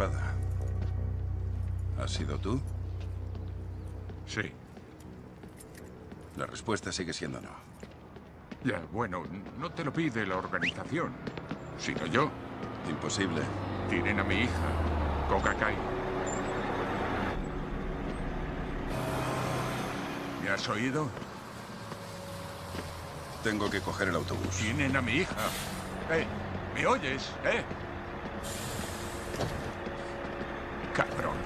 espada. ¿Has sido tú? Sí. La respuesta sigue siendo no. Ya, bueno, no te lo pide la organización, sino yo. Imposible. Tienen a mi hija, Koga Kai. ¿Me has oído? Tengo que coger el autobús. Tienen a mi hija. ¿Me oyes? Cabrón.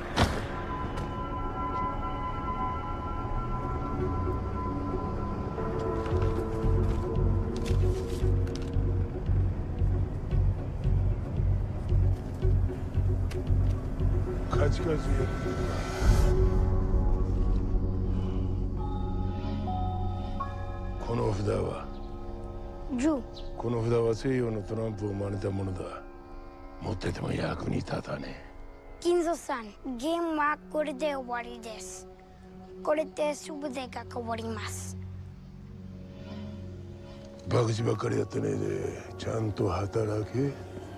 Ju. この札は西洋のトランプを真似たものだ。持ってても役に立たねえ。 Kinzo-san, game wa kore de owari desu. Kore de subute ga kawarimasu. バカばっかりやってねえでちゃんと働け。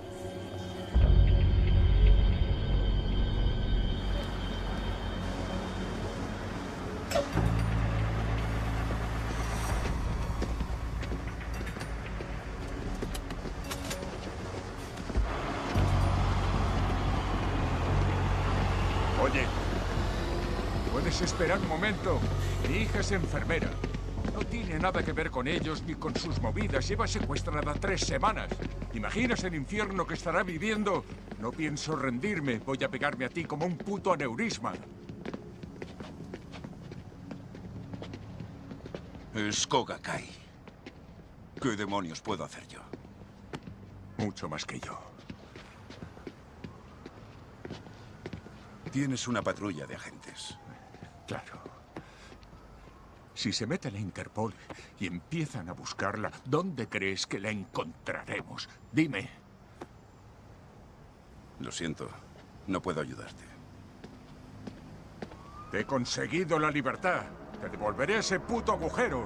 Oye, ¿puedes esperar un momento? Mi hija es enfermera. No tiene nada que ver con ellos ni con sus movidas. Lleva secuestrada 3 semanas. ¿Imaginas el infierno que estará viviendo? No pienso rendirme. Voy a pegarme a ti como un puto aneurisma. Es Koga Kai. ¿Qué demonios puedo hacer yo? Mucho más que yo. Tienes una patrulla de agentes. Claro. Si se mete la Interpol y empiezan a buscarla, ¿dónde crees que la encontraremos? Dime. Lo siento, no puedo ayudarte. Te he conseguido la libertad. Te devolveré a ese puto agujero.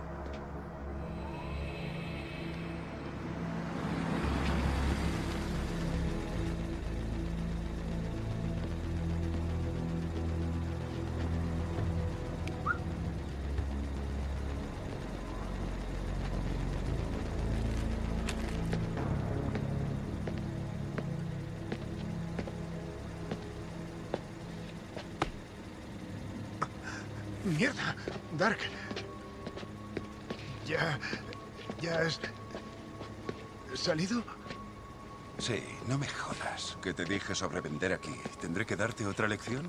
¡Mierda! Dark. ¿Ya has salido? Sí, no me jodas. ¿Qué te dije sobre vender aquí? ¿Tendré que darte otra lección?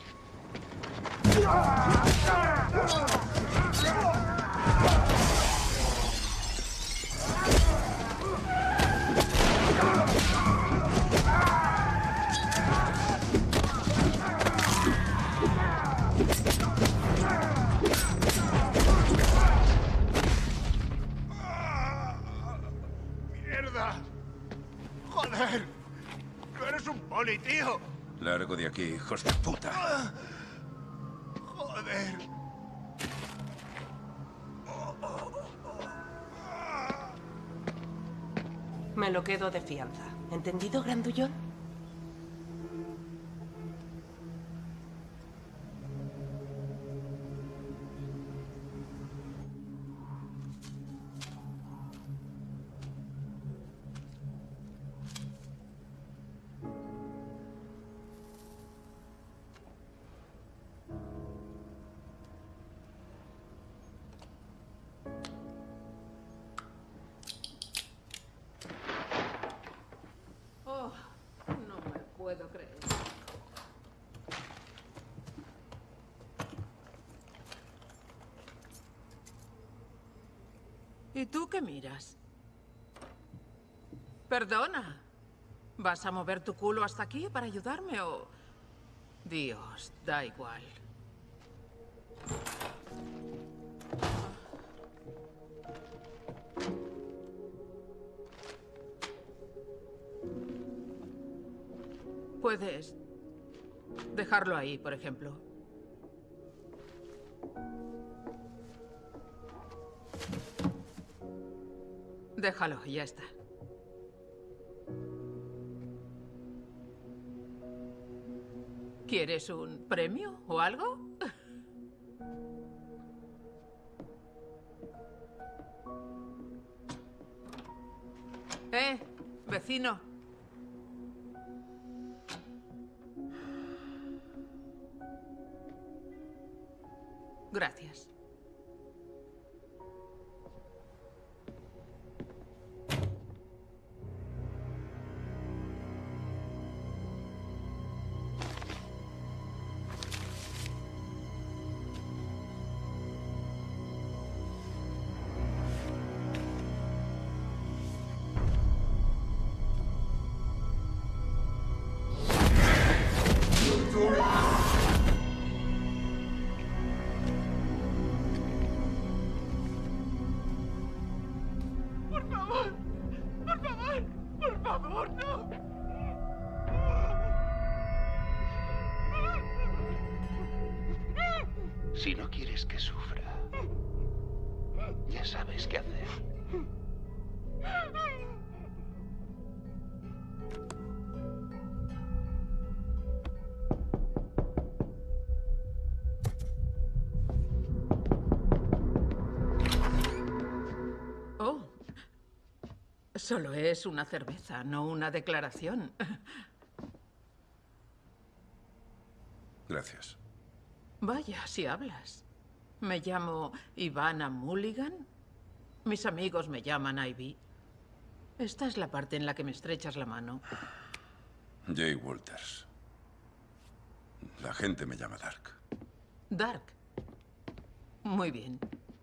¡Mierda! ¡Joder! ¡No eres un poli, tío! Largo de aquí, hijos de puta. ¡Joder! Me lo quedo de fianza. ¿Entendido, grandullón? Oh, no me puedo creer. ¿Y tú qué miras? Perdona. ¿Vas a mover tu culo hasta aquí para ayudarme o...? Dios, da igual. Puedes dejarlo ahí, por ejemplo. Déjalo, ya está. ¿Quieres un premio o algo? Vecino. Gracias. Si no quieres que sufra, ya sabes qué hacer. Oh. Solo es una cerveza, no una declaración. Gracias. Vaya, si hablas. Me llamo Ivana Mulligan. Mis amigos me llaman Ivy. Esta es la parte en la que me estrechas la mano. Jay Walters. La gente me llama Dark. Dark. Muy bien.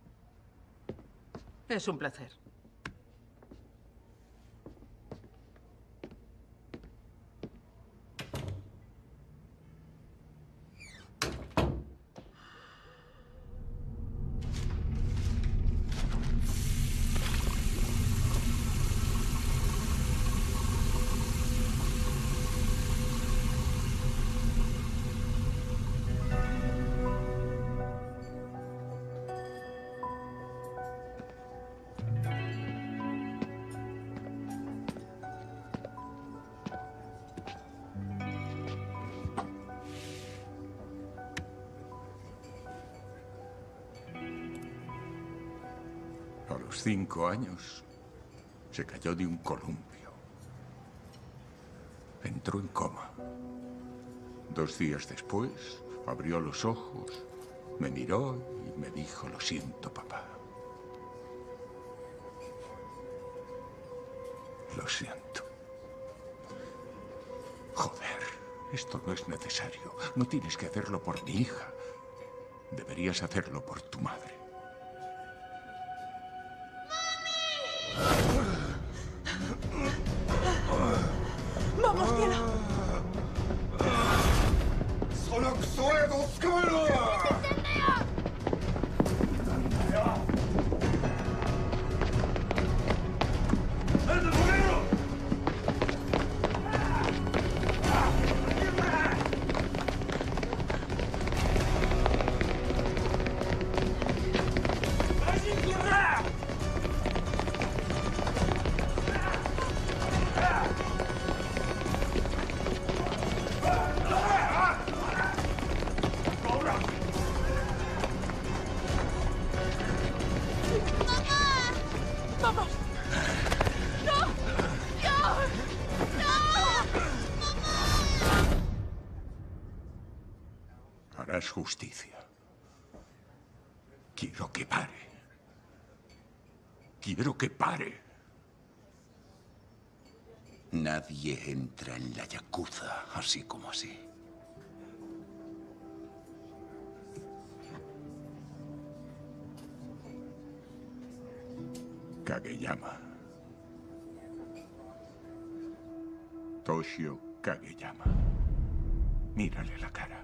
Es un placer. A los 5 años, se cayó de un columpio. Entró en coma. 2 días después, abrió los ojos, me miró y me dijo, lo siento, papá. Lo siento. Joder, esto no es necesario. No tienes que hacerlo por mi hija. Deberías hacerlo por tu madre. ¡Vamos, cielo! ¡Vamos! ¡No! ¡No! ¡No! Harás justicia. Quiero que pare. Quiero que pare. Nadie entra en la Yakuza así como así. Kageyama. Toshio Kageyama. Mírale la cara.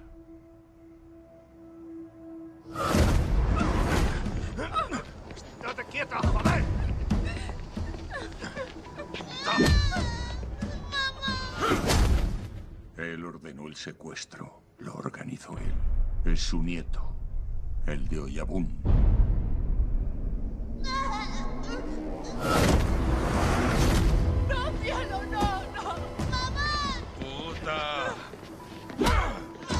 ¡Estate quieta, joder! Él ordenó el secuestro. Lo organizó él. Es su nieto, el de Oyabun. ¡No, cielo, no, no! ¡Mamá! ¡Puta!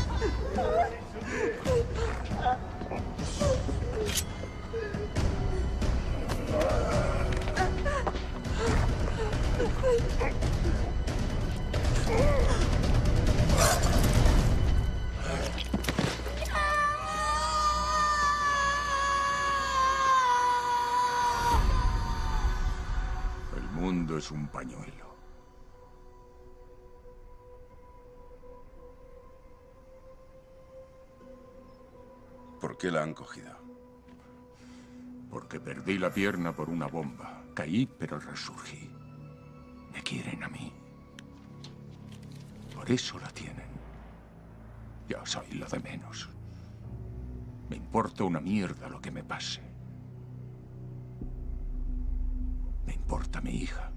mundo es un pañuelo. ¿Por qué la han cogido? Porque perdí la pierna por una bomba. Caí, pero resurgí. Me quieren a mí. Por eso la tienen. Yo soy lo de menos. Me importa una mierda lo que me pase. Me importa mi hija.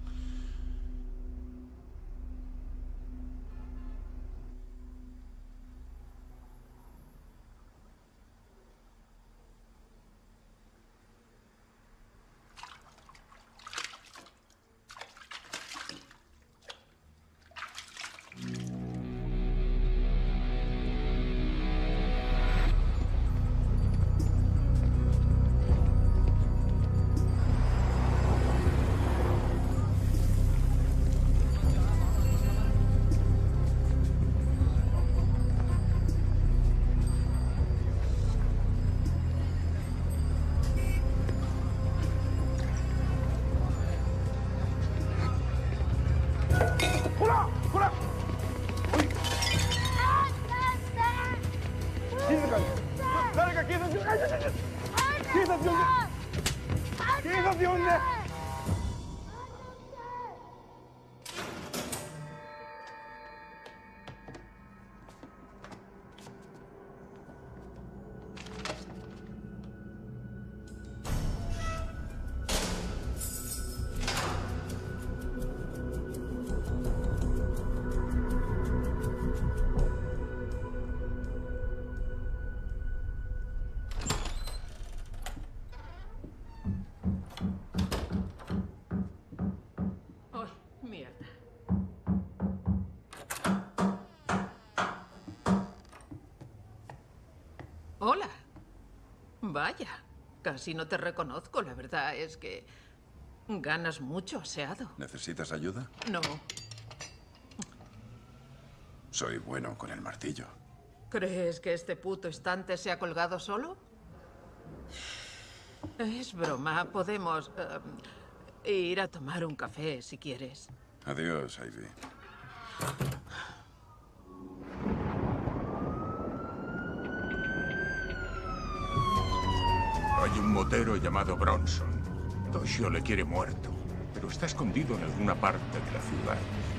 Hola. Vaya, casi no te reconozco. La verdad es que ganas mucho aseado. ¿Necesitas ayuda? No. Soy bueno con el martillo. ¿Crees que este puto estante se ha colgado solo? Es broma. Podemos ir a tomar un café si quieres. Adiós, Ivy. Hay un motero llamado Bronson. Toshio le quiere muerto, pero está escondido en alguna parte de la ciudad.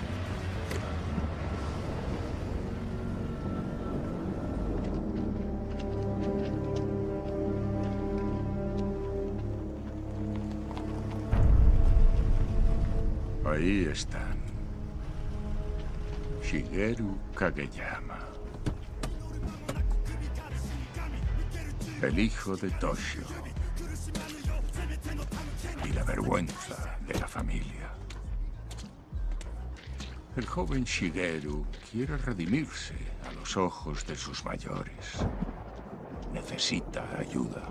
Ahí están. Shigeru Kageyama. El hijo de Toshio. Y la vergüenza de la familia. El joven Shigeru quiere redimirse a los ojos de sus mayores. Necesita ayuda.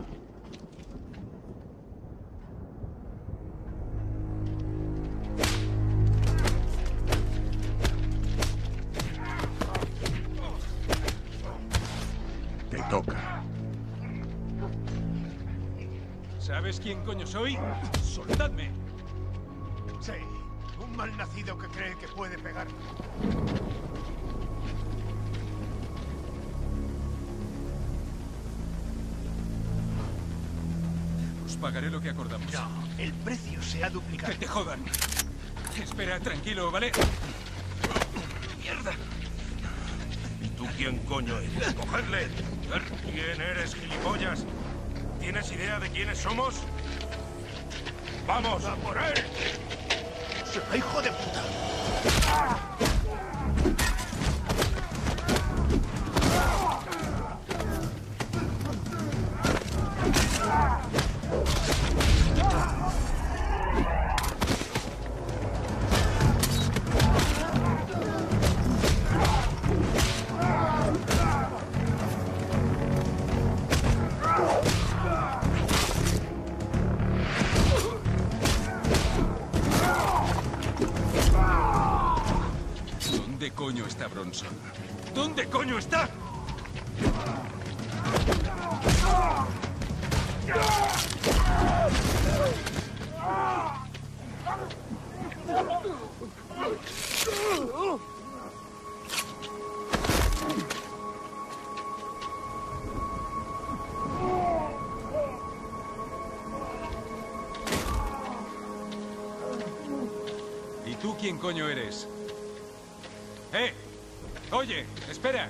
Te toca. ¿Sabes quién coño soy? ¡Soltadme! Sí, un malnacido que cree que puede pegarme. Os pagaré lo que acordamos. No, el precio se ha duplicado. ¡Que te jodan! Espera, tranquilo, ¿vale? ¡Mierda! ¿Y tú quién coño eres? ¡Cogedle! ¿Quién eres, gilipollas? ¿Tienes idea de quiénes somos? ¡Vamos! ¡A por él! ¡Se va, hijo de puta! ¿Dónde coño está Bronson? ¿Dónde coño está? quién coño eres. ¡Eh! ¡Oye! ¡Espera!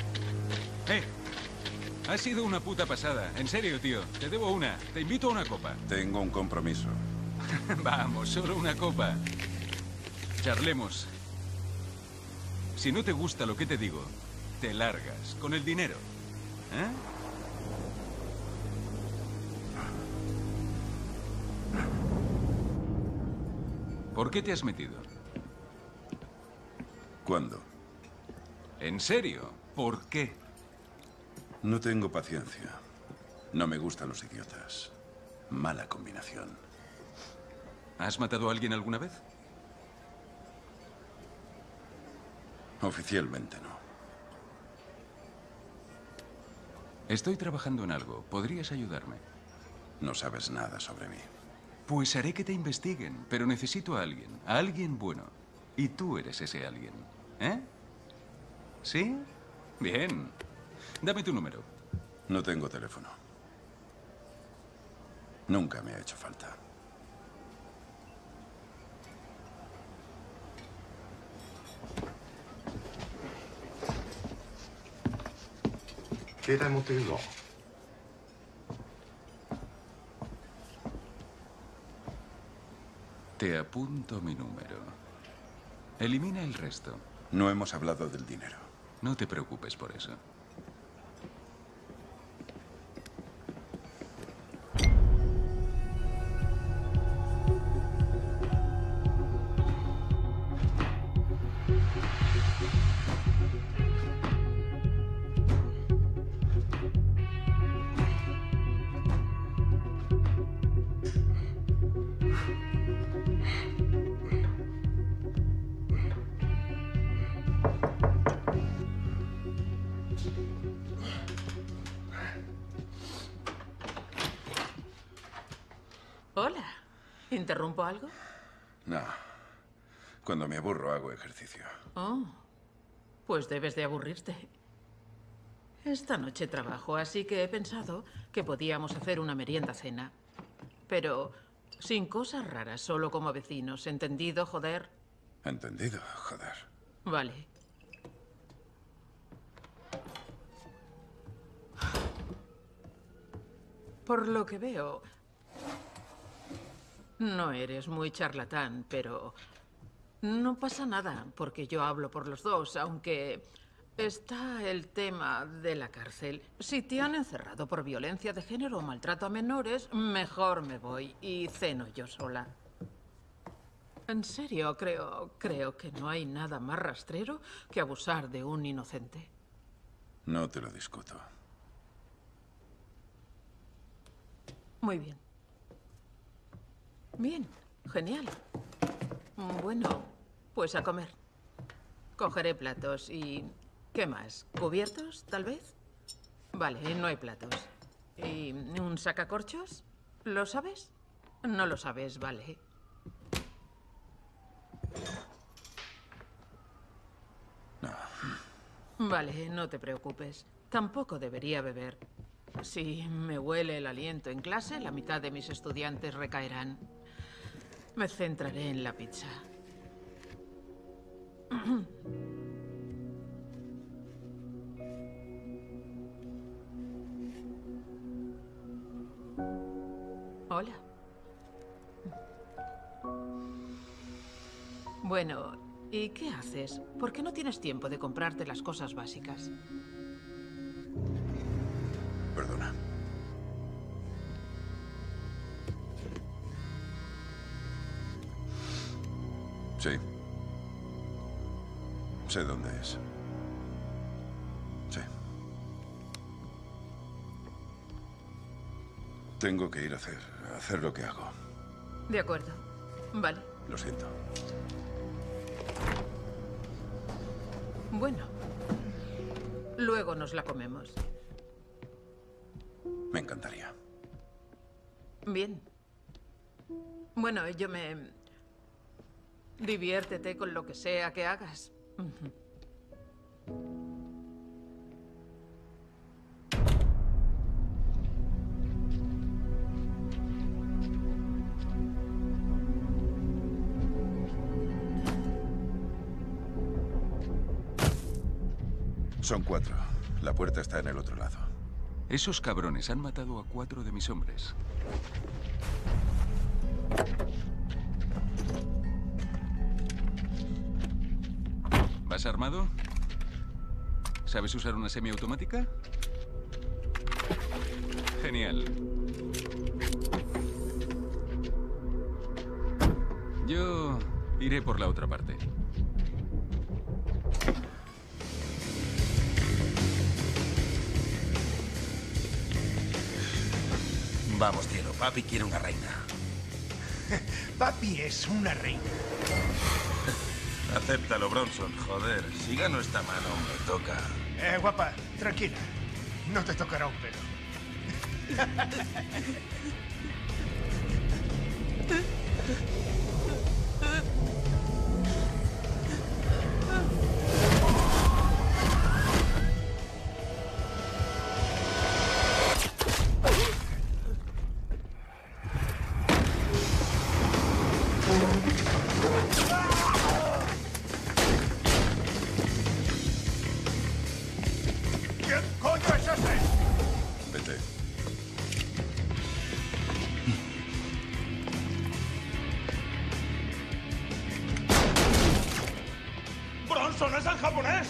Ha sido una puta pasada. En serio, tío. Te debo una. Te invito a una copa. Tengo un compromiso. Vamos, solo una copa. Charlemos. Si no te gusta lo que te digo, te largas con el dinero. ¿Eh? ¿Por qué te has metido? ¿Cuándo? ¿En serio? ¿Por qué? No tengo paciencia. No me gustan los idiotas. Mala combinación. ¿Has matado a alguien alguna vez? Oficialmente no. Estoy trabajando en algo. ¿Podrías ayudarme? No sabes nada sobre mí. Pues haré que te investiguen, pero necesito a alguien bueno. Y tú eres ese alguien. ¿Eh? ¿Sí? Bien. Dame tu número. No tengo teléfono. Nunca me ha hecho falta. Te apunto mi número. Elimina el resto. No hemos hablado del dinero. No te preocupes por eso. Hola. ¿Interrumpo algo? No. Cuando me aburro hago ejercicio. Oh, pues debes de aburrirte. Esta noche trabajo, así que he pensado que podíamos hacer una merienda-cena. Pero sin cosas raras, solo como vecinos. ¿Entendido, joder? Entendido, joder. Vale. Por lo que veo, no eres muy charlatán, pero no pasa nada, porque yo hablo por los dos, aunque está el tema de la cárcel. Si te han encerrado por violencia de género o maltrato a menores, mejor me voy y ceno yo sola. En serio, creo que no hay nada más rastrero que abusar de un inocente. No te lo discuto. Muy bien. Bien, genial. Bueno, pues a comer. Cogeré platos y... ¿qué más? ¿Cubiertos, tal vez? Vale, no hay platos. ¿Y un sacacorchos? ¿Lo sabes? No lo sabes, vale. No. Vale, no te preocupes. Tampoco debería beber. Si me huele el aliento en clase, la mitad de mis estudiantes recaerán. Me centraré en la pizza. Hola. Bueno, ¿y qué haces? ¿Por qué no tienes tiempo de comprarte las cosas básicas? Perdona. Sí. Sé dónde es. Sí. Tengo que ir a hacer lo que hago. De acuerdo. Vale. Lo siento. Bueno. Luego nos la comemos. Me encantaría. Bien. Bueno, yo me... Diviértete con lo que sea que hagas. Son 4. La puerta está en el otro lado. Esos cabrones han matado a 4 de mis hombres. ¿Vas armado? ¿Sabes usar una semiautomática? Genial. Yo iré por la otra parte. Vamos, cielo. Papi quiere una reina. Papi es una reina. Acéptalo, Bronson. Joder, si gano esta mano, me toca. Guapa, tranquila. No te tocará un pelo. ¿Quién coño es ese? Vete. ¡Bronson es en japonés!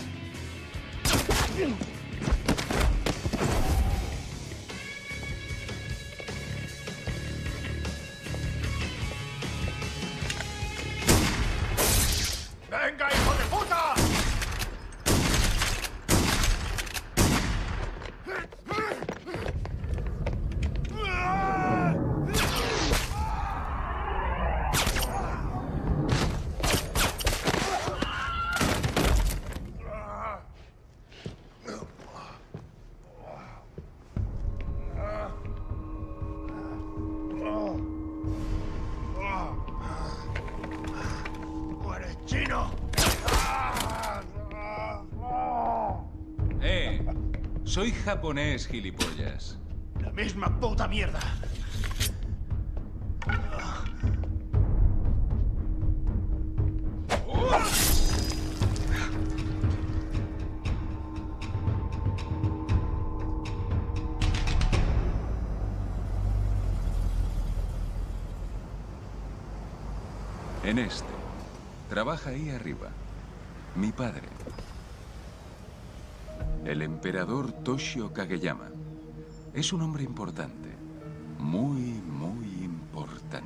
¡Venga, hijo de puta! ¡Muere, chino! Soy japonés, gilipollas. La misma puta mierda. En este. Trabaja ahí arriba. Mi padre. El emperador Toshio Kageyama. Es un hombre importante. Muy, muy importante.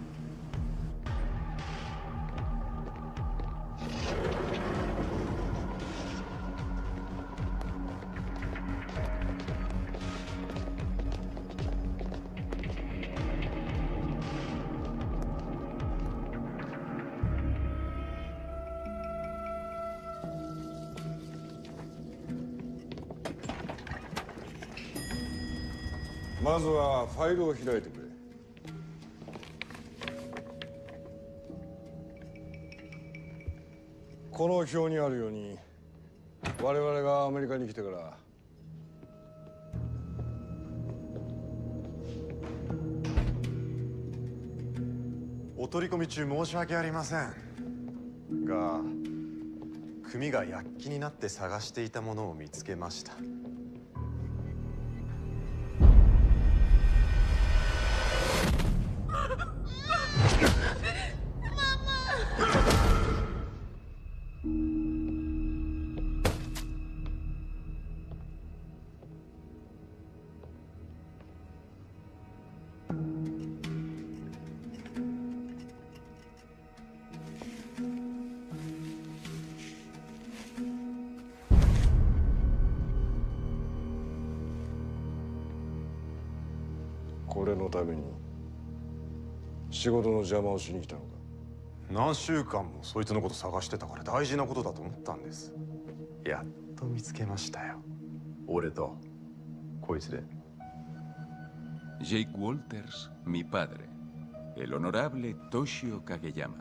Jake Walters, mi padre. El honorable Toshio Kageyama.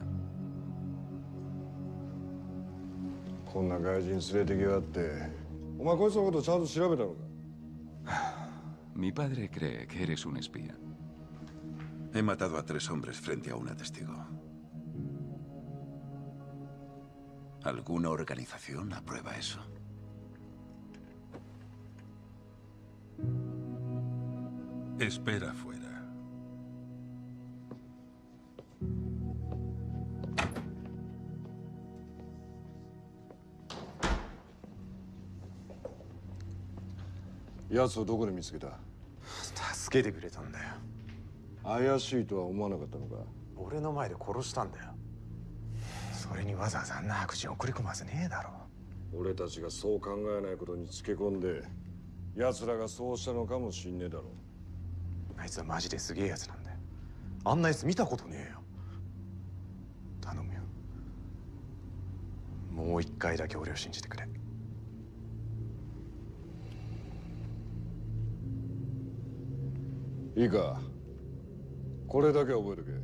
Mi padre cree que eres un espía. He matado a 3 hombres frente a una testigo. ¿Alguna organización aprueba eso? Espera fuera. 奴をどこで見つけた？ 助けてくれたんだよ。 怪しいとは思わなかったのか？ 俺の前で殺したんだよ。それにわざわざあんな白人送り込まずねえだろ。 俺たちがそう考えないことにつけ込んで奴らがそうしたのかもしんねえだろ。 あいつはマジですげえやつなんだよ。あんなやつ見たことねえよ。頼むよ、もう一回だけ俺を信じてくれ。 いいか、これだけ覚えと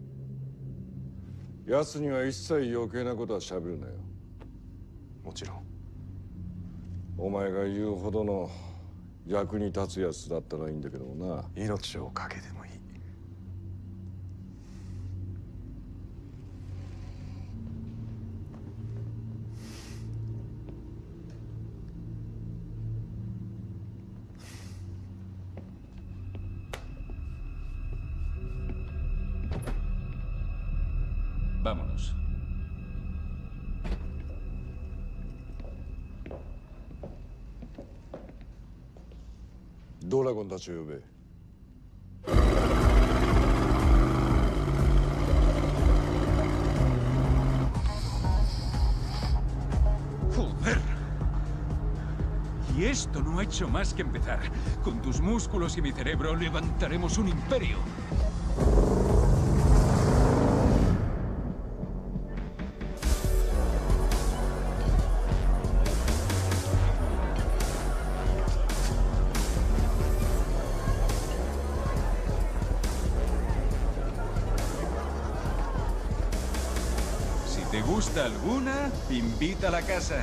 け。奴には一切余計なことは喋るなよ。 もちろん。 お前が言うほどの役に立つやつだったらいいんだけどもな。 命をかけてもいい。 Vámonos. Dragonたちを呼べ。 ¡Joder! Y esto no ha hecho más que empezar. Con tus músculos y mi cerebro levantaremos un imperio. ¿Te gusta alguna? Invita a la casa.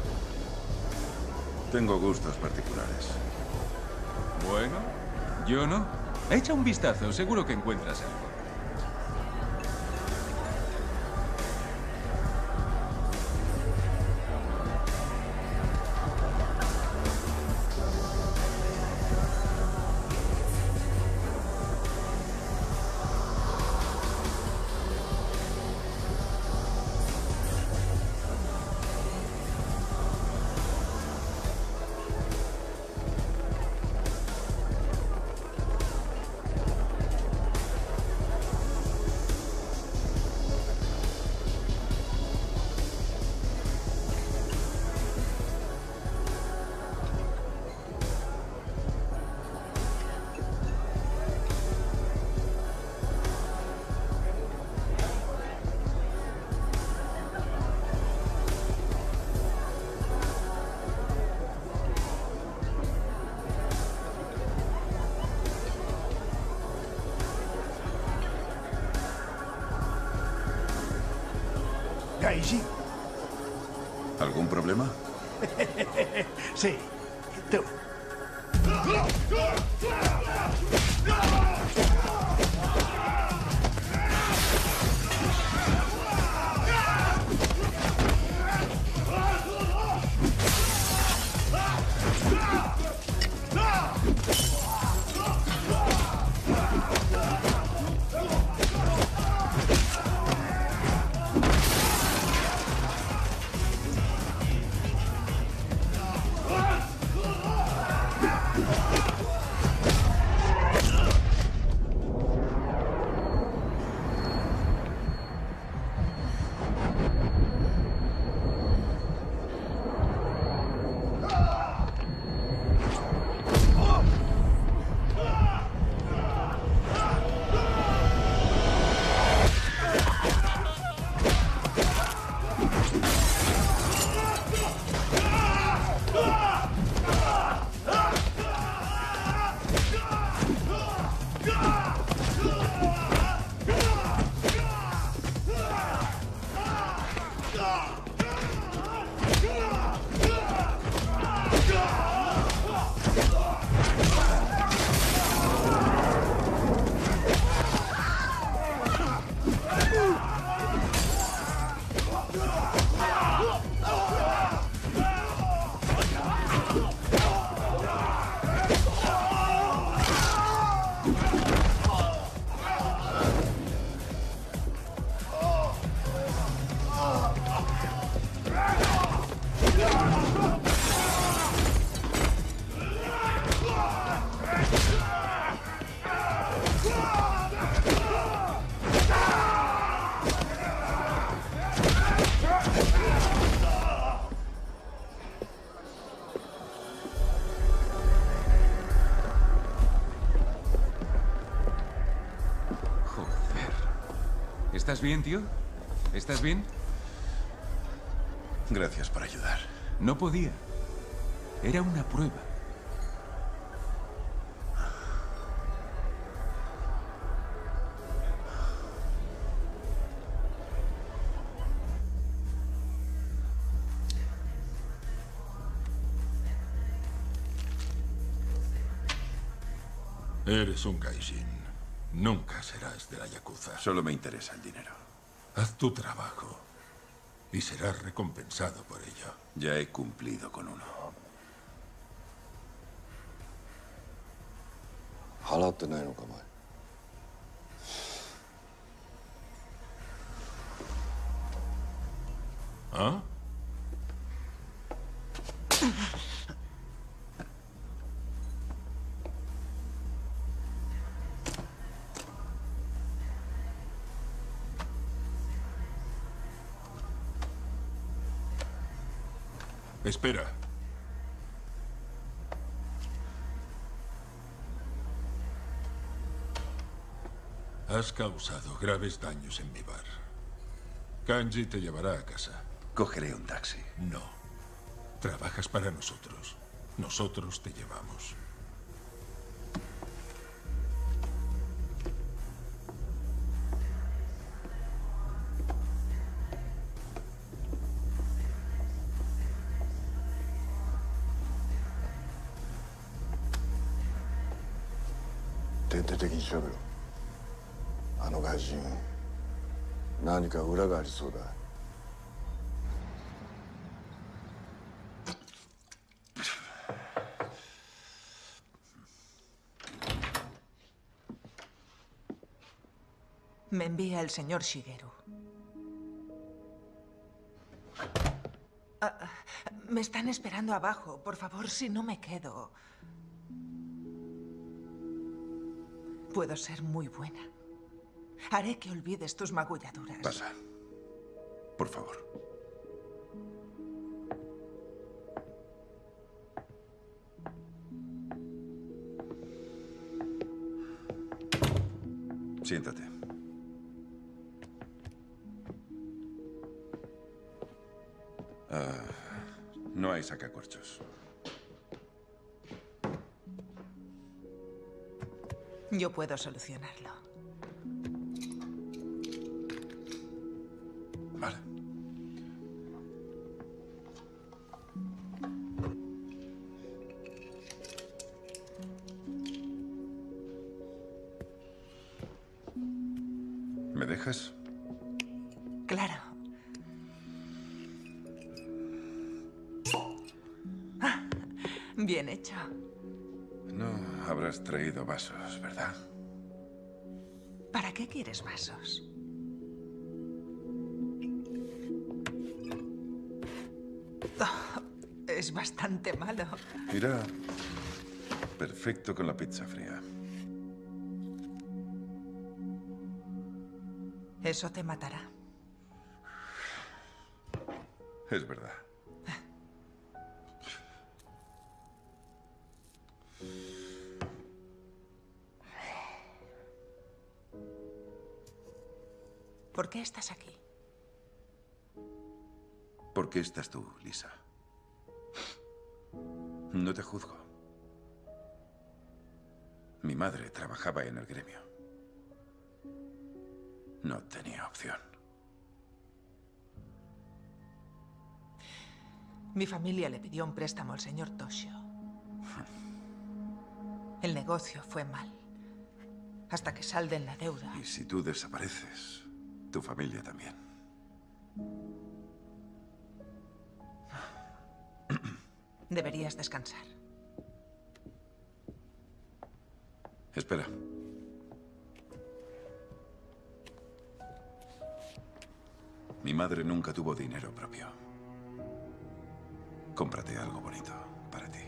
Tengo gustos particulares. Bueno, yo no. Echa un vistazo, seguro que encuentras algo. Gaiji. ¿Algún problema? Sí, tú. ¿Estás bien, tío? ¿Estás bien? Gracias por ayudar. No podía. Era una prueba. Eres un gaijin. Nunca serás de la Yakuza. Solo me interesa el dinero. Haz tu trabajo y serás recompensado por ello. Ya he cumplido con uno. 払ってないのか、お前。 ¿Ah? Espera. Has causado graves daños en mi bar. Kanji te llevará a casa. Cogeré un taxi. No. Trabajas para nosotros. Nosotros te llevamos. Me envía el señor Shigeru. Me están esperando abajo. Por favor, si no me quedo. Puedo ser muy buena. Haré que olvides tus magulladuras. Pasa. Por favor. Siéntate. No hay sacacorchos. Yo puedo solucionarlo. Vale. ¿Me dejas? Claro. Bien hecho. No habrás traído vasos, ¿verdad? ¿Para qué quieres vasos? Oh, es bastante malo. Irá perfecto con la pizza fría. Eso te matará. Es verdad. ¿Por qué estás aquí? ¿Por qué estás tú, Lisa? No te juzgo. Mi madre trabajaba en el gremio. No tenía opción. Mi familia le pidió un préstamo al señor Toshio. El negocio fue mal. Hasta que salden la deuda. Y si tú desapareces, tu familia también. Deberías descansar. Espera. Mi madre nunca tuvo dinero propio. Cómprate algo bonito para ti.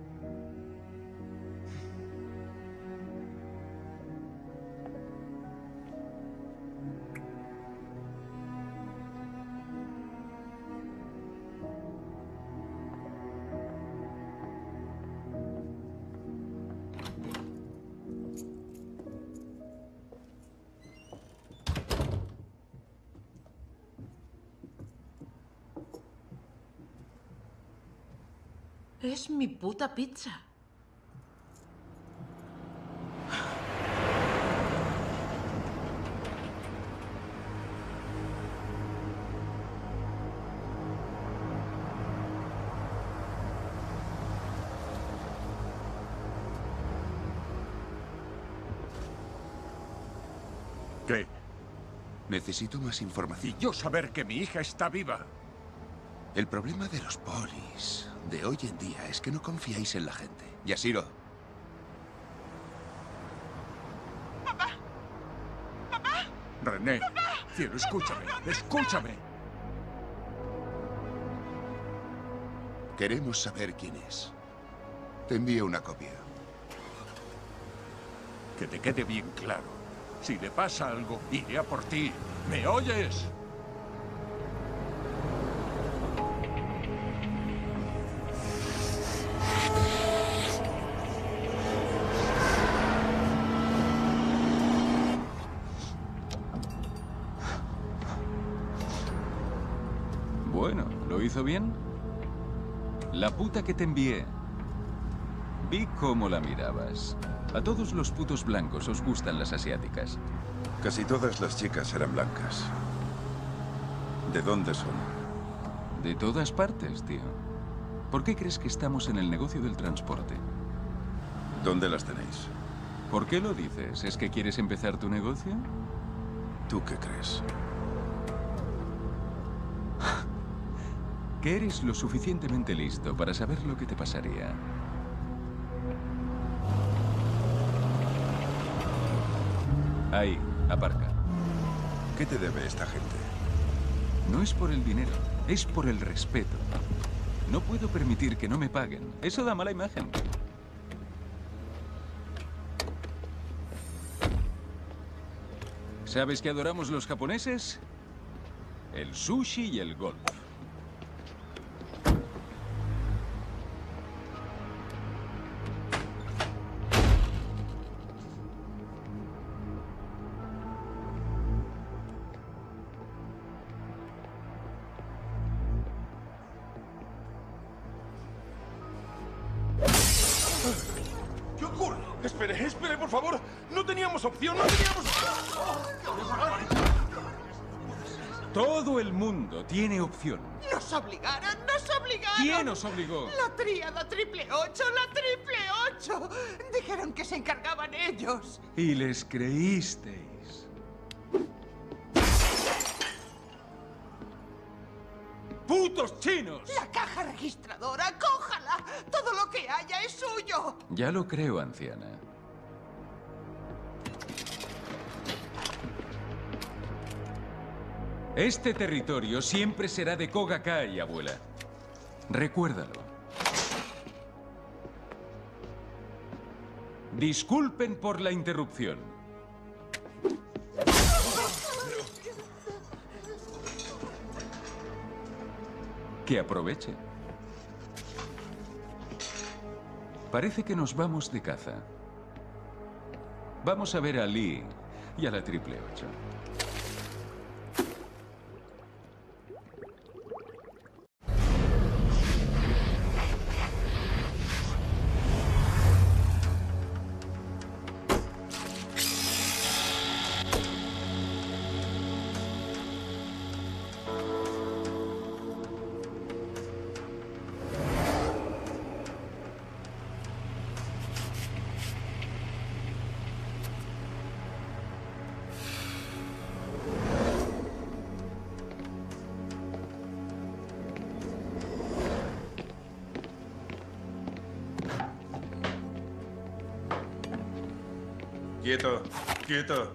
Es mi puta pizza. ¿Qué? Necesito más información. Y yo saber que mi hija está viva. El problema de los polis de hoy en día es que no confiáis en la gente. Yashiro. ¡Papá! ¡Papá! René, cielo, escúchame. ¡Escúchame! Queremos saber quién es. Te envío una copia. Que te quede bien claro. Si le pasa algo, iré a por ti. ¿Me oyes? Bueno, ¿lo hizo bien? La puta que te envié. Vi cómo la mirabas. A todos los putos blancos os gustan las asiáticas. Casi todas las chicas eran blancas. ¿De dónde son? De todas partes, tío. ¿Por qué crees que estamos en el negocio del transporte? ¿Dónde las tenéis? ¿Por qué lo dices? ¿Es que quieres empezar tu negocio? ¿Tú qué crees? Que eres lo suficientemente listo para saber lo que te pasaría. Ahí, aparca. ¿Qué te debe esta gente? No es por el dinero, es por el respeto. No puedo permitir que no me paguen. Eso da mala imagen. ¿Sabes qué adoramos los japoneses? El sushi y el golf. ¿Qué ocurre? Espere, por favor. No teníamos opción, no teníamos... Todo el mundo tiene opción. ¡Nos obligaron! ¡Nos obligaron! ¿Quién os obligó? La tríada triple 8, la triple 8. Dijeron que se encargaban ellos. Y les creísteis. ¡Putos chinos! La caja registradora, cójala. Todo lo que haya es suyo. Ya lo creo, anciana. Este territorio siempre será de Koga Kai, abuela. Recuérdalo. Disculpen por la interrupción. Que aproveche. Parece que nos vamos de caza. Vamos a ver a Lee y a la triple 8. Quieto, quieto.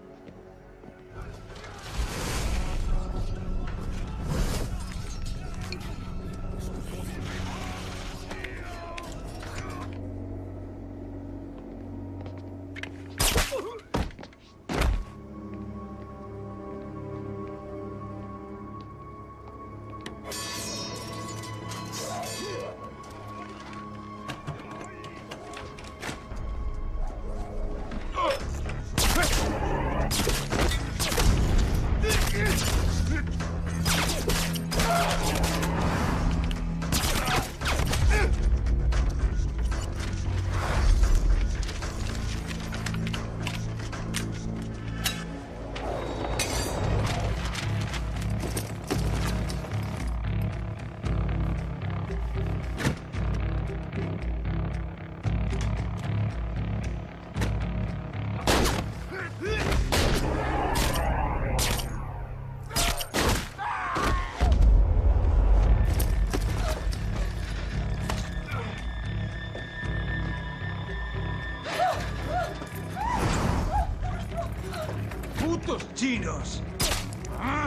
¡Putos chinos! ¿Ah?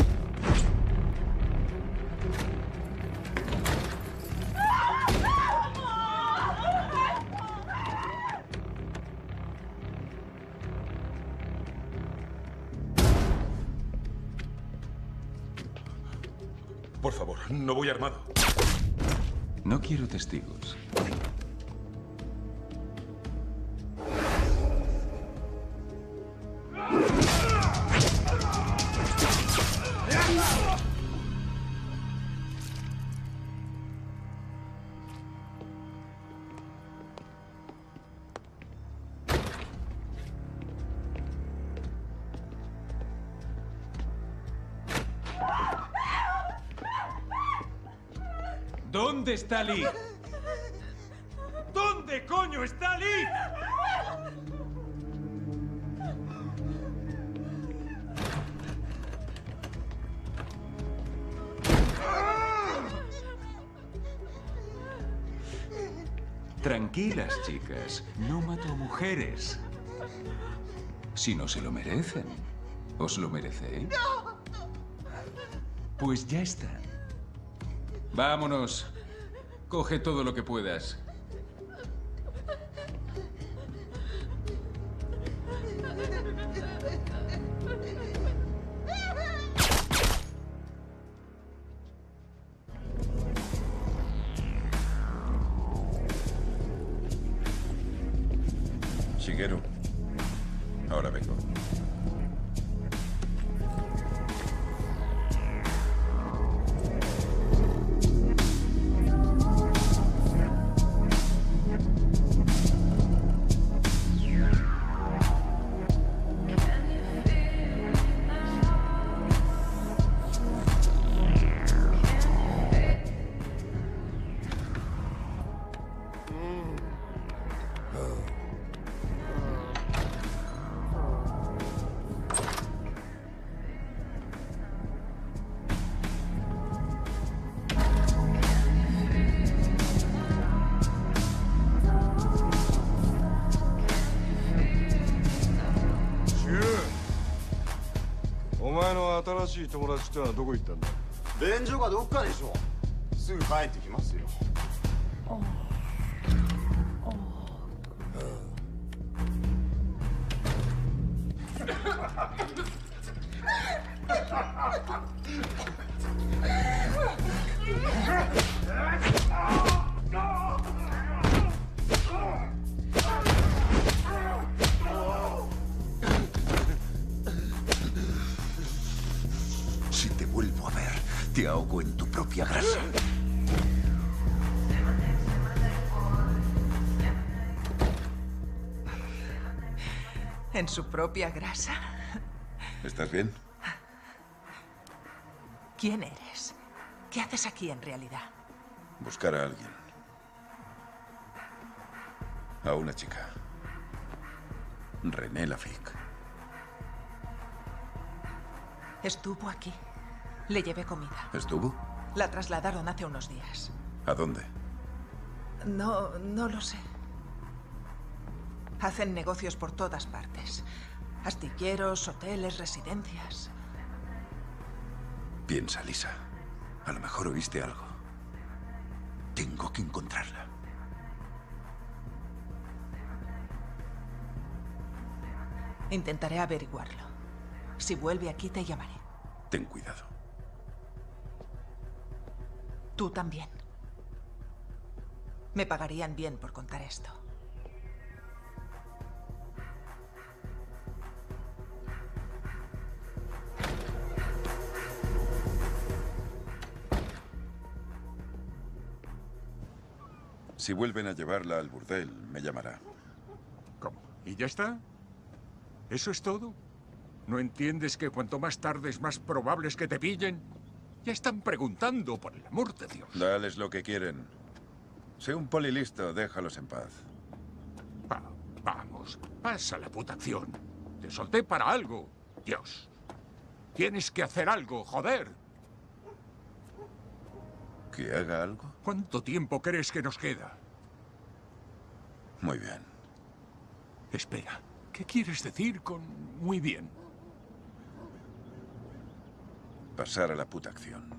Por favor, no voy armado. No quiero testigos. ¿Dónde está Lee? ¿Dónde coño está Lee? Tranquilas, chicas. No mato mujeres. Si no se lo merecen. ¿Os lo merecéis? Pues ya está. Vámonos. Coge todo lo que puedas. Shigeru, ahora vengo. 新しい友達ってのはどこ行ったんだ。 便所がどっかでしょ。すぐ帰ってきますよ。 Si te vuelvo a ver, te ahogo en tu propia grasa. ¿En su propia grasa? ¿Estás bien? ¿Quién eres? ¿Qué haces aquí en realidad? Buscar a alguien. A una chica. René Lafitte. Estuvo aquí. Le llevé comida. ¿Estuvo? La trasladaron hace unos días. ¿A dónde? No lo sé. Hacen negocios por todas partes. Astilleros, hoteles, residencias. Piensa, Lisa. A lo mejor oíste algo. Tengo que encontrarla. Intentaré averiguarlo. Si vuelve aquí, te llamaré. Ten cuidado. Tú también. Me pagarían bien por contar esto. Si vuelven a llevarla al burdel, me llamará. ¿Cómo? ¿Y ya está? ¿Eso es todo? ¿No entiendes que cuanto más tardes, más probable es que te pillen? Ya están preguntando, por el amor de Dios. Dales lo que quieren. Sé un poli listo, déjalos en paz. Vamos, pasa la puta acción. Te solté para algo, Dios. Tienes que hacer algo, joder. ¿Que haga algo? ¿Cuánto tiempo crees que nos queda? Muy bien. Espera, ¿qué quieres decir con muy bien? Pasar a la puta acción.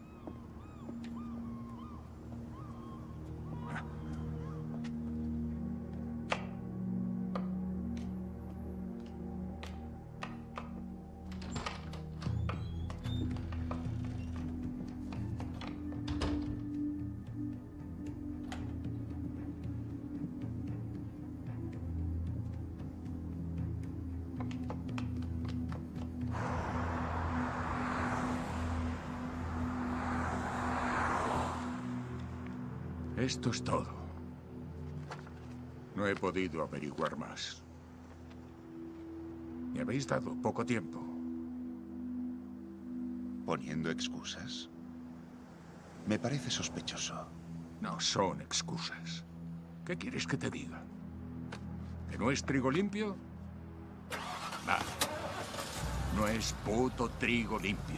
Esto es todo. No he podido averiguar más. Me habéis dado poco tiempo. ¿Poniendo excusas? Me parece sospechoso. No son excusas. ¿Qué quieres que te diga? ¿Que no es trigo limpio? Nada. No es puto trigo limpio.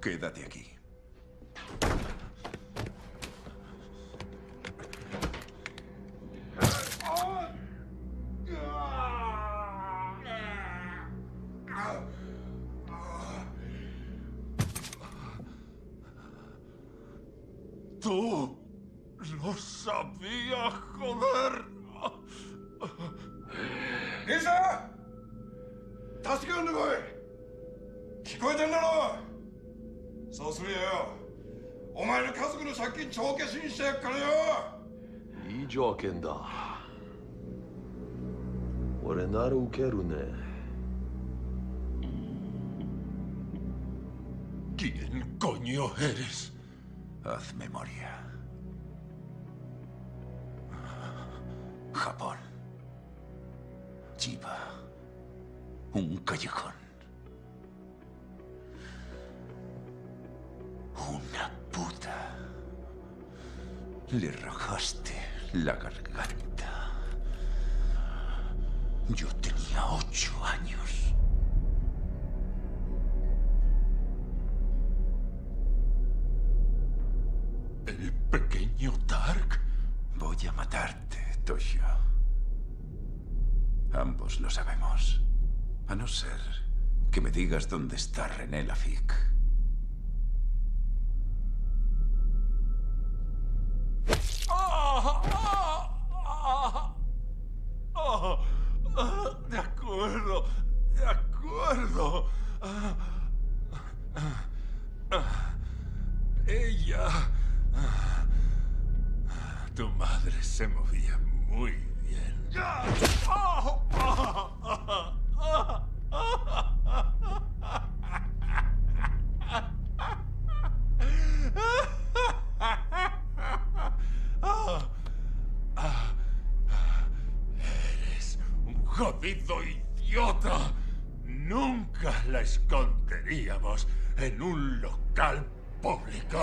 Quédate aquí. ¡Tú! ¡Lo sabía, joder! ¡Lisa! ¡助け呼んでこい! 聞こえてんだろ! そうすりゃよ、お前の家族の借金帳消しにしてやっからよ。 いい条件だ。俺なら受けるね。 ¿Quién coño eres? Haz memoria. Japón. Chiba. Un callejón. Una puta. Le rajaste la garganta. Yo tenía 8 años. ¿El pequeño Tark? Voy a matarte, Toshio. Ambos lo sabemos. A no ser que me digas dónde está René Lafitte. De acuerdo, de acuerdo. Ella... Tu madre se movía muy bien. Eres un jodido idiota. Nunca la esconderíamos en un local público.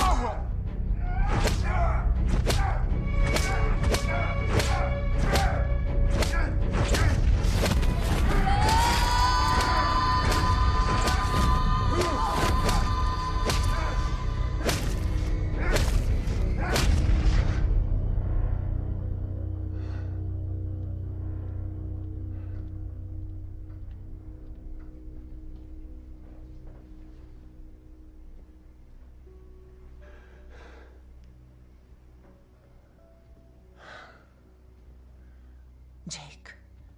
Jake.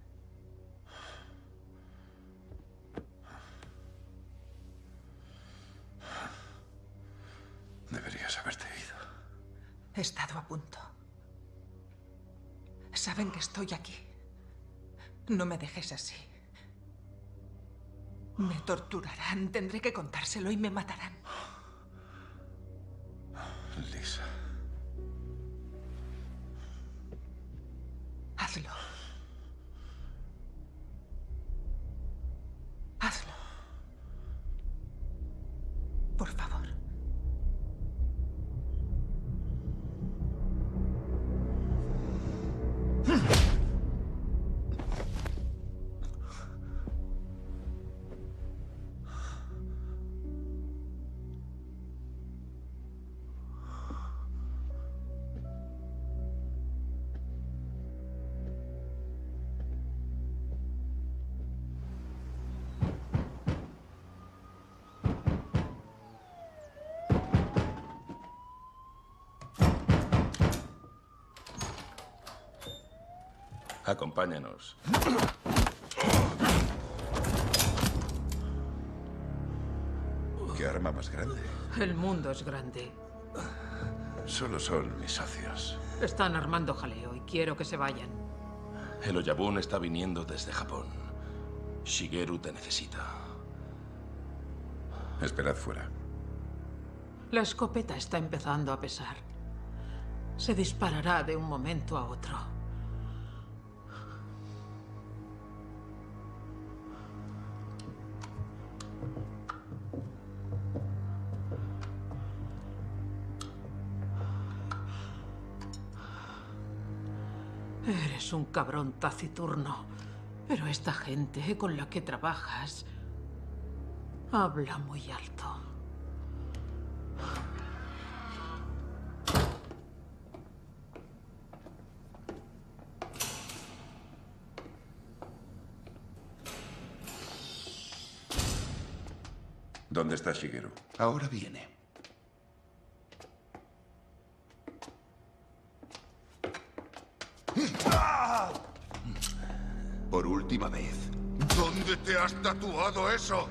Deberías haberte ido. He estado a punto. Saben que estoy aquí. No me dejes así. Me torturarán, tendré que contárselo y me matarán. Lisa. Hazlo. Hazlo. Por favor. Acompáñanos. ¿Qué arma más grande? El mundo es grande. Solo son mis socios. Están armando jaleo y quiero que se vayan. El Oyabun está viniendo desde Japón. Shigeru te necesita. Esperad fuera. La escopeta está empezando a pesar. Se disparará de un momento a otro. Eres un cabrón taciturno, pero esta gente con la que trabajas habla muy alto. ¿Dónde está Shigeru? Ahora viene. Por última vez. ¿Dónde te has tatuado eso?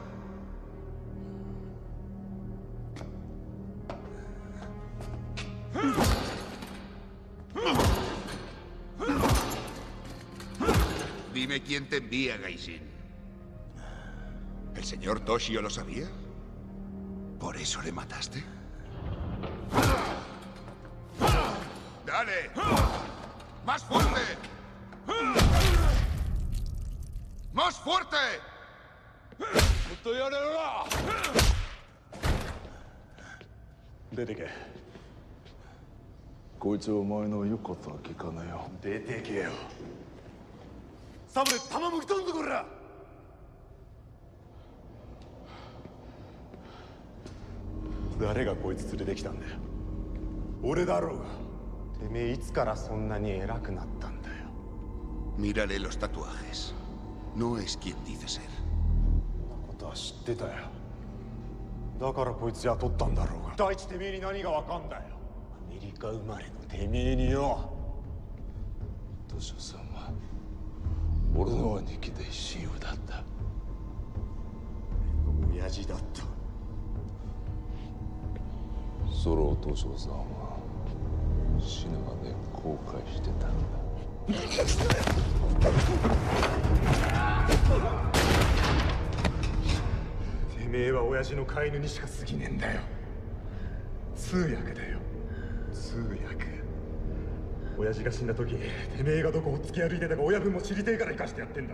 Dime quién te envía, Gaijin. ¿El señor Toshio lo sabía? ¿Por eso le mataste? ¡Dale! ¡Más fuerte! ¡Más fuerte! Vete. こいつはお前の言うことは聞かないよ。出てけよ。サブレ玉むきとんぞこら。誰がこいつ連れてきたんだよ。俺だろうが。てめえいつからそんなに偉くなったんだよ。 Mírale los tatuajes. No es quien dice ser. そんなことは知ってたよ。だからこいつ雇ったんだろうが。第一てめえに何がわかんだよ。アメリカ生まれのてめえによ。 トシオさんは俺の兄貴で親友だった。 親父だった。 それをトシオさんは死ぬまで後悔してたんだ。 てめえは親父の飼い犬にしか過ぎねえんだよ。通訳だよ。通訳。親父が死んだ時、てめえがどこを突き歩いてたか親分も知りてえから生かしてやってんだ。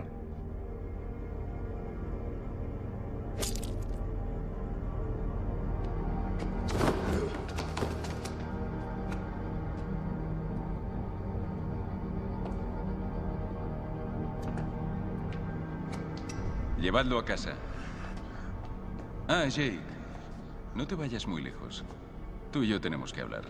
Llevadlo a casa. Ah, Jake. No te vayas muy lejos. Tú y yo tenemos que hablar.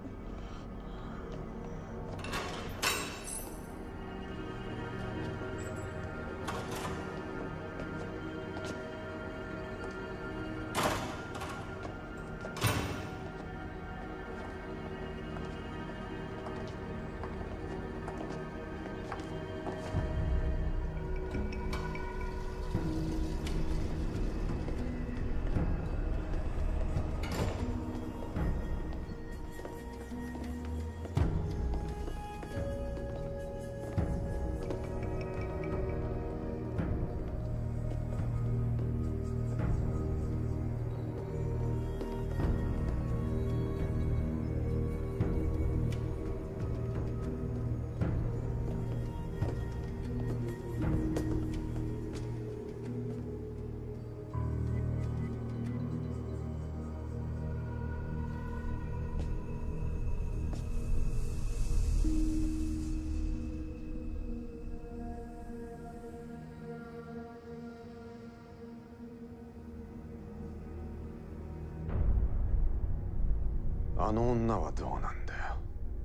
あの女はどうなんだよ。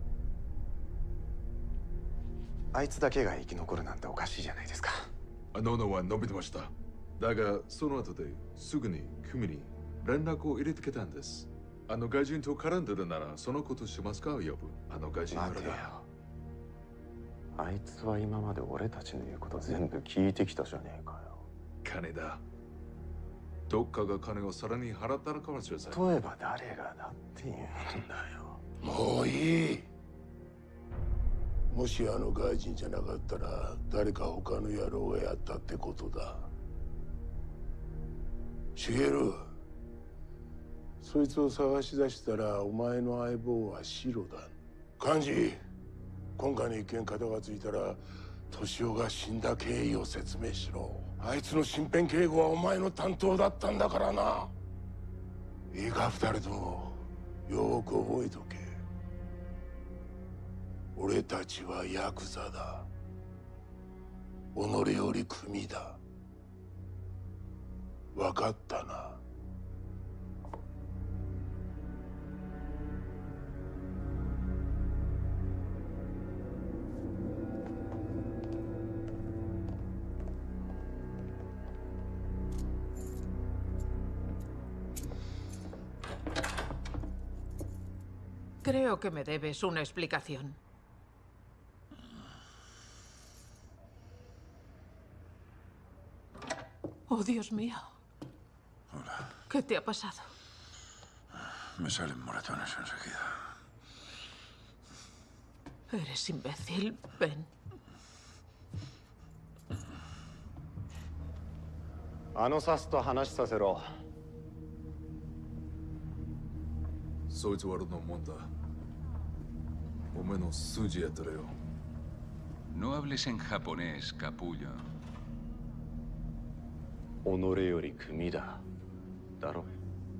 あいつだけが生き残るなんておかしいじゃないですか。 あの女は述べてました。だがその後ですぐに組に連絡を入れてきたんです。あの外人と絡んでるならそのことしますか、呼ぶ。あの外人なら待てよ。あいつは今まで俺たちの言うこと全部聞いてきたじゃねえかよ。 金だ。どっかが金をさらに払ったのかもしれない。 例えば誰がだって言うんだよ。 もういい。もしあの外人じゃなかったら誰か他の野郎がやったってことだ。シゲル、そいつを探し出したらお前の相棒はシロだ。幹事、今回の一件片がついたら敏夫が死んだ経緯を説明しろ。あいつの身辺警護はお前の担当だったんだからな。いいか、二人ともよく覚えとけ。俺たちはヤクザだ。己より組だ。分かったな。 Creo que me debes una explicación. Oh, Dios mío. Hola. ¿Qué te ha pasado? Me salen moratones enseguida. Eres imbécil. Ven. あのサスと話させろ。 そいつは俺のもんだ。お前の筋やったらよ。 No hables en japonés, capullo. 己より組だ。だろ。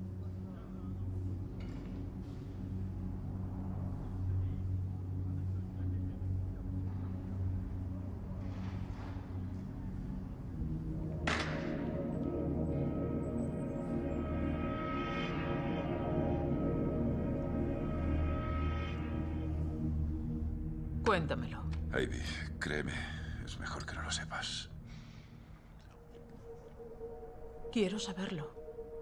Cuéntamelo. Ivy, créeme, es mejor que no lo sepas. Quiero saberlo.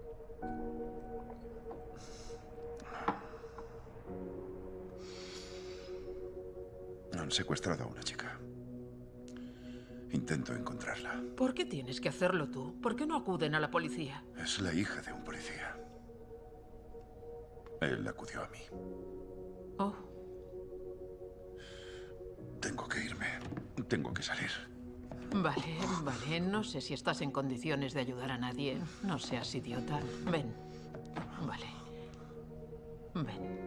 Han secuestrado a una chica. Intento encontrarla. ¿Por qué tienes que hacerlo tú? ¿Por qué no acuden a la policía? Es la hija de un policía. Él acudió a mí. Oh. Tengo que irme. Tengo que salir. Vale, vale. No sé si estás en condiciones de ayudar a nadie. No seas idiota. Ven. Vale. Ven.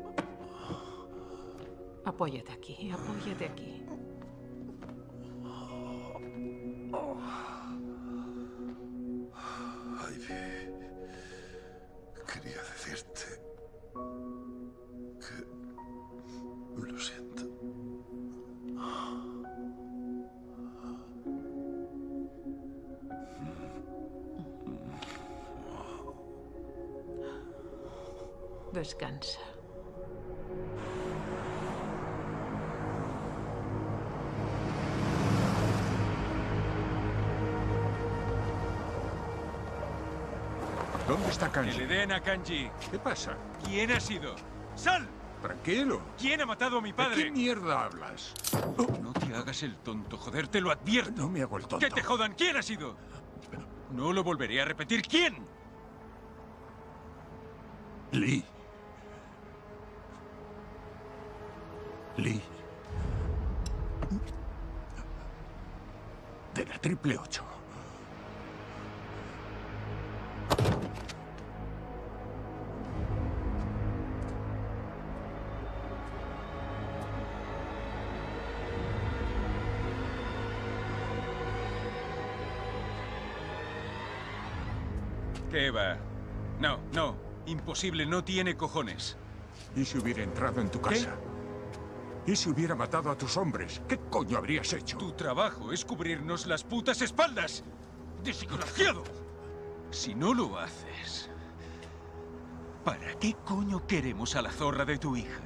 Apóyate aquí, apóyate aquí. Ivy, quería decirte que lo siento. Descansa. ¿Dónde está Que Kanji? le den a Kanji. ¿Qué pasa? ¿Quién ha sido? ¡Sal! Tranquilo. ¿Quién ha matado a mi ¿De padre? qué mierda hablas? No te hagas el tonto, joder, te lo advierto. No me hago el tonto. ¡Que te jodan! ¿Quién ha sido? No lo volveré a repetir. ¿Quién? Lee. Lee. De la 888. ¿Qué va? No, no. Imposible, no tiene cojones. ¿Y si hubiera entrado en tu casa? ¿Y si hubiera matado a tus hombres? ¿Qué coño habrías hecho? Tu trabajo es cubrirnos las putas espaldas. ¡Desgraciado! Si no lo haces... ¿Para qué coño queremos a la zorra de tu hija?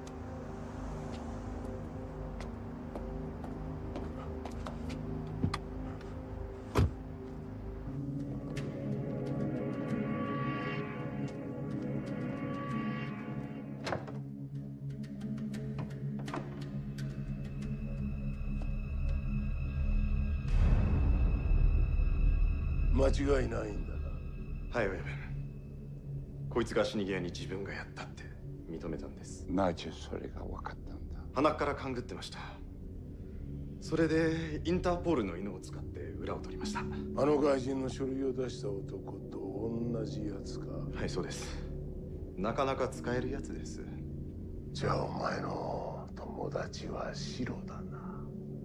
間違いないんだな。 はい、ウェブ。こいつが死に際に自分がやったって認めたんです。 なぜそれが分かったんだ。 鼻から勘ぐってました。それでインターポールの犬を使って裏を取りました。 あの外人の書類を出した男と同じやつか。 はい、そうです。なかなか使えるやつです。 じゃあお前の友達はシロだな。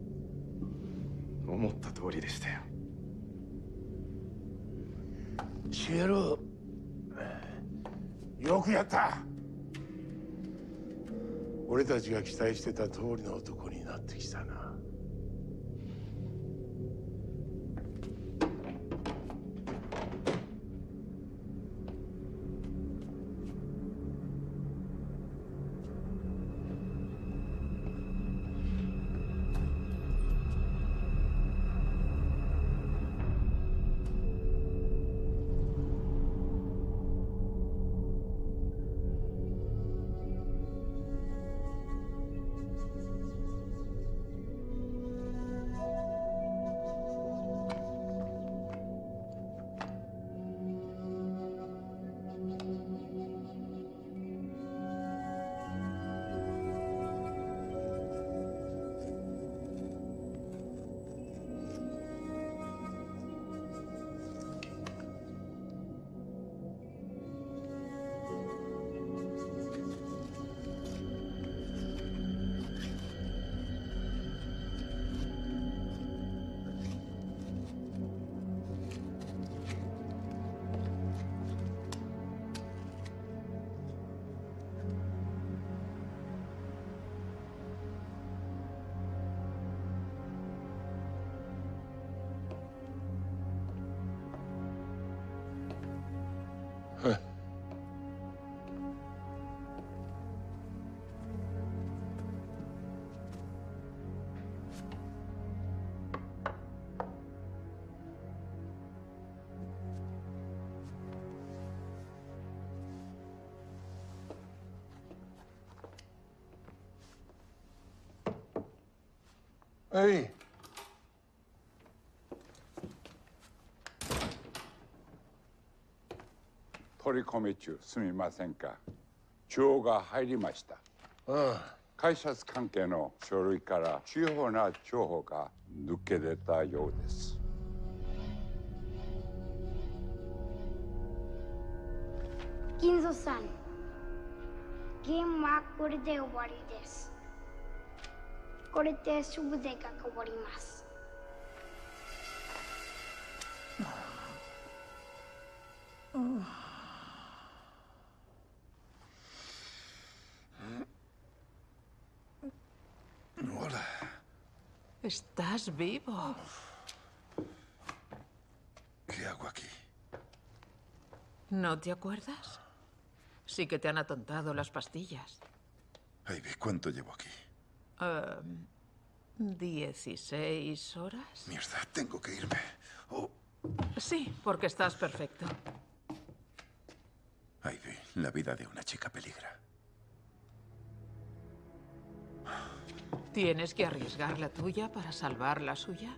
思った通りでしたよ。 シエロ、よくやった。俺たちが期待してた通りの男になってきたな。 ¡Ey! 토리코미추 스미마센까 주호가 하이리마시다. 会社関係の書類から重要な情報が抜け出たようです。 金蔵さん、ゲームはこれで終わりです。これで全てが終わります。 Hola. ¿Estás vivo? ¿Qué hago aquí? ¿No te acuerdas? Sí que te han atontado las pastillas. Ivy, ¿cuánto llevo aquí? 16 horas. Mierda, tengo que irme. Sí, porque estás perfecto. Ivy, la vida de una chica peligra. ¿Tienes que arriesgar la tuya para salvar la suya?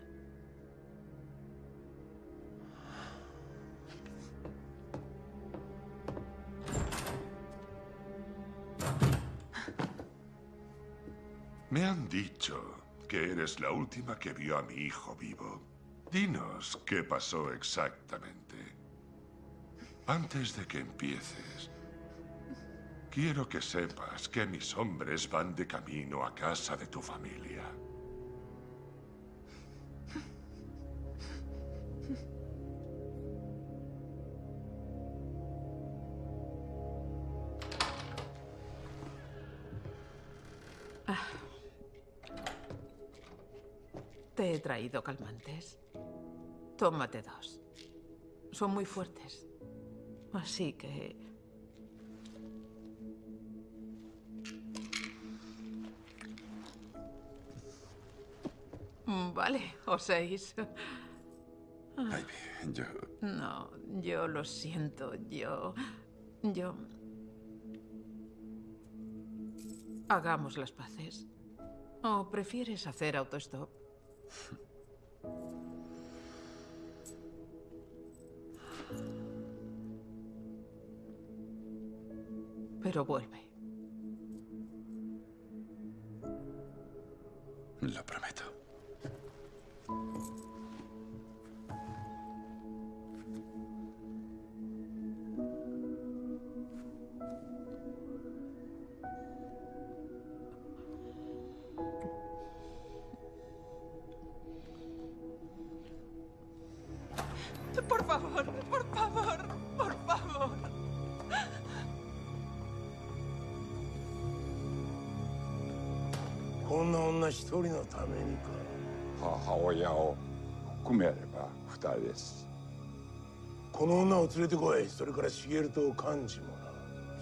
Me han dicho que eres la última que vio a mi hijo vivo. Dinos qué pasó exactamente. Antes de que empieces, quiero que sepas que mis hombres van de camino a casa de tu familia. Te he traído calmantes. Tómate 2. Son muy fuertes. Así que... Vale, o 6. Ivy, yo... No, yo lo siento, yo... Hagamos las paces. ¿O prefieres hacer autostop? Pero vuelve. Lo prometo. Por favor, por favor, por favor. こんな女一人のためにか。 母親を含めれば2人です。 この女を連れてこい。それから茂と幹事もな。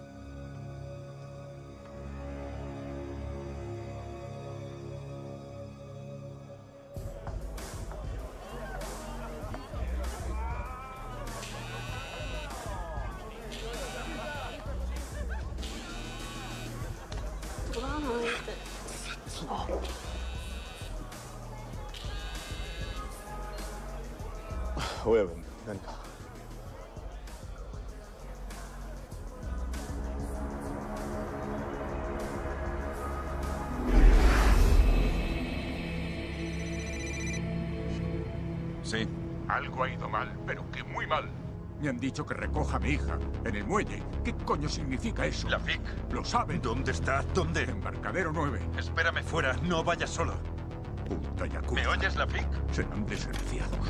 親分、何か。 Sí. Algo ha ido mal, pero que muy mal. Me han dicho que recoja a mi hija en el muelle. ¿Qué coño significa eso? La FIC. ¿Lo saben? ¿Dónde está? ¿Dónde? Embarcadero 9. Espérame fuera, no vayas solo. Puta Yakuza. ¿Me oyes, la FIC? Serán desgraciados.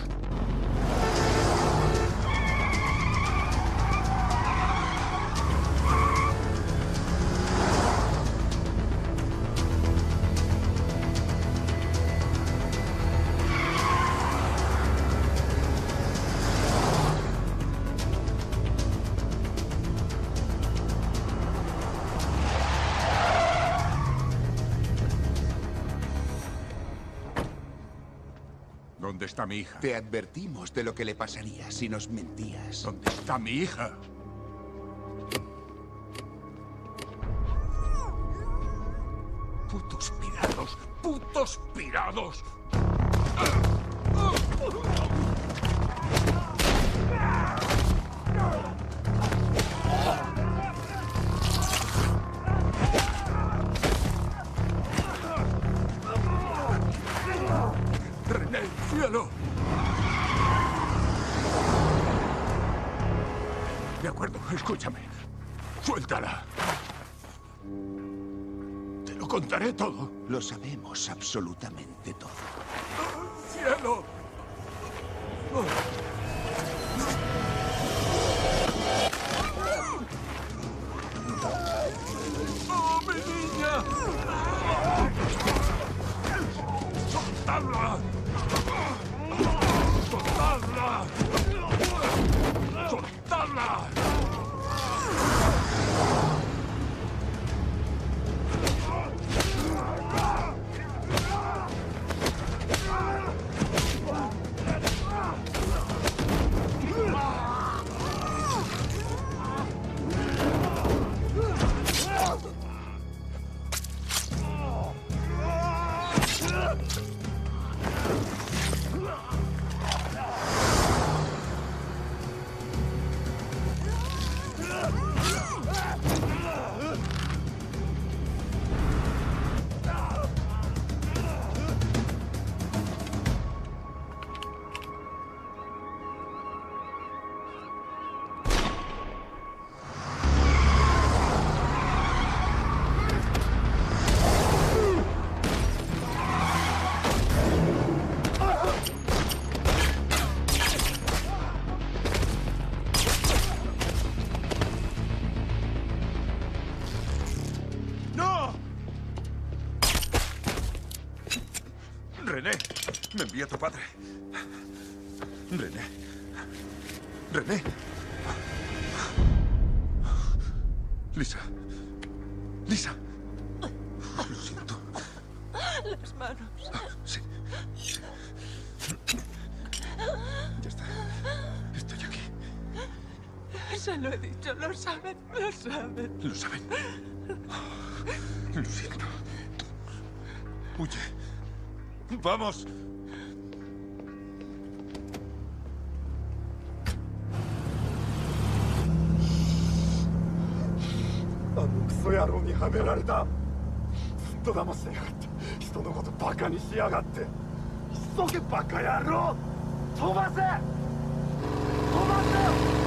¿Dónde está mi hija? Te advertimos de lo que le pasaría si nos mentías. ¿Dónde está mi hija? ¡Putos pirados! ¡Putos pirados! ¡Bastardos! ¡René, cielo! De acuerdo, escúchame. Suéltala. Te lo contaré todo. Lo sabemos absolutamente todo. ¡Cielo! ¡Oh, mi niña! ¡Soltadla! ¡Soltadla! ¡Soltadla! René, me envía tu padre. René. René. Lisa. Lisa. Lo siento. Las manos. Sí. Ya está. Estoy aquí. Se lo he dicho, lo saben, lo saben. Lo saben. Lo siento. Huye. ¡Vamos! クソ野郎にはめられた。ずっと騙してやがって。人のことバカにしやがって。急げバカ野郎。飛ばせ。飛ばせ。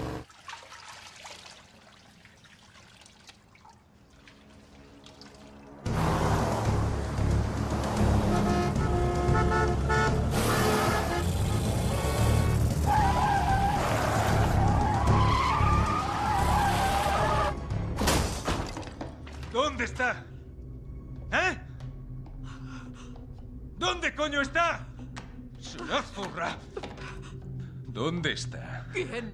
¿Dónde está? ¿Eh? ¿Dónde coño está? ¡Será zurra! ¿Dónde está? ¿Quién?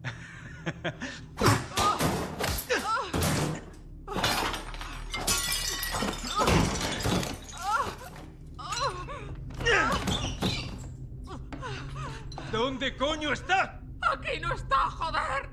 ¿Dónde coño está? ¡Aquí no está, joder!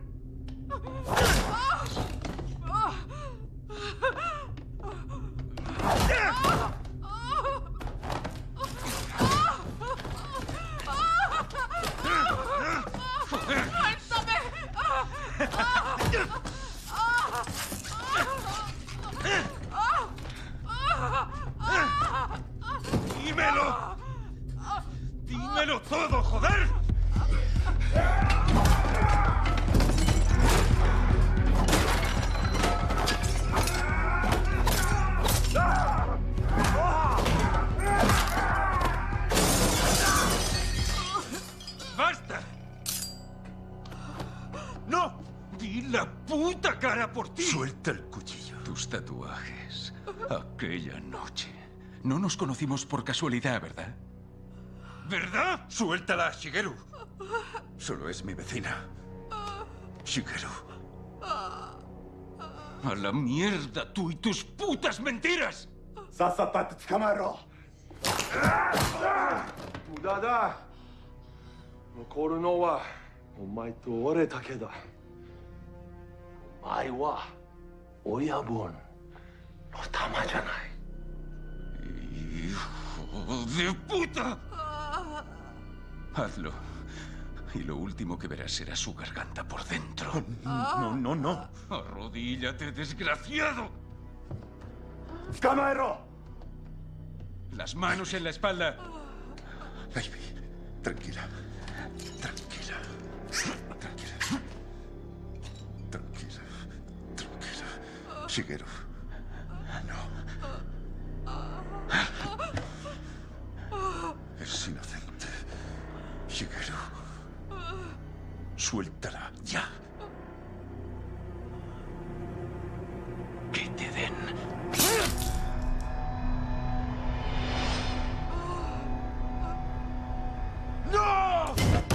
¡Dímelo! ¡Dímelo todo, joder! ¡Basta! ¡No! ¡Di la puta cara por ti! Suelta el cuchillo. Tus tatuajes. Aquella noche. No nos conocimos por casualidad, ¿verdad? ¿Verdad? Suéltala, Shigeru. Solo es mi vecina. Shigeru. ¡A la mierda tú y tus putas mentiras! さっさとって捕まえろ。無駄だ。残るのはお前と俺だけだ。お前は親分の玉じゃない。 Hijo ¡Hijo de puta! Hazlo. Y lo último que verás será su garganta por dentro. No. Arrodíllate, desgraciado. ¡Camaero! Las manos en la espalda. Baby, tranquila. Tranquila. Shigeru. No. Es inocente. Shigeru. Suéltala, ya. Que te den. ¡No!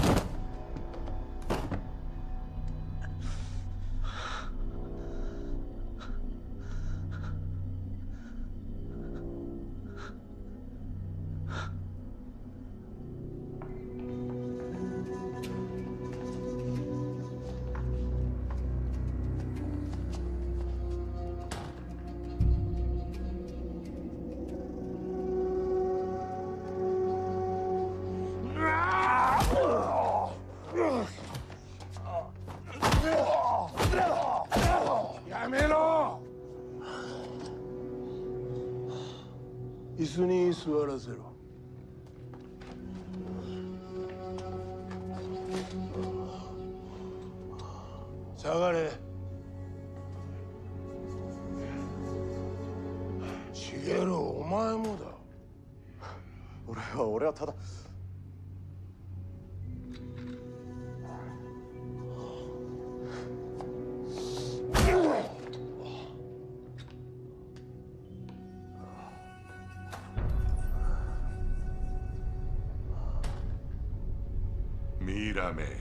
¡Llámelo! 椅子に座らせろ。下がれ。茂お前もだ。 俺はただ。 Mírame.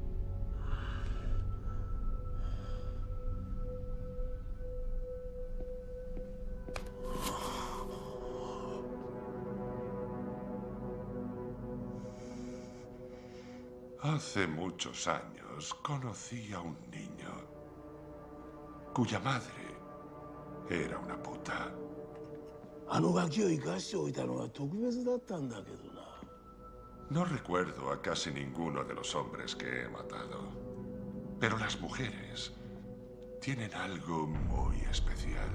Hace muchos años conocí a un niño cuya madre era una puta. あのガキを生かしておいたのは特別だったんだけどな。 No recuerdo a casi ninguno de los hombres que he matado, pero las mujeres tienen algo muy especial.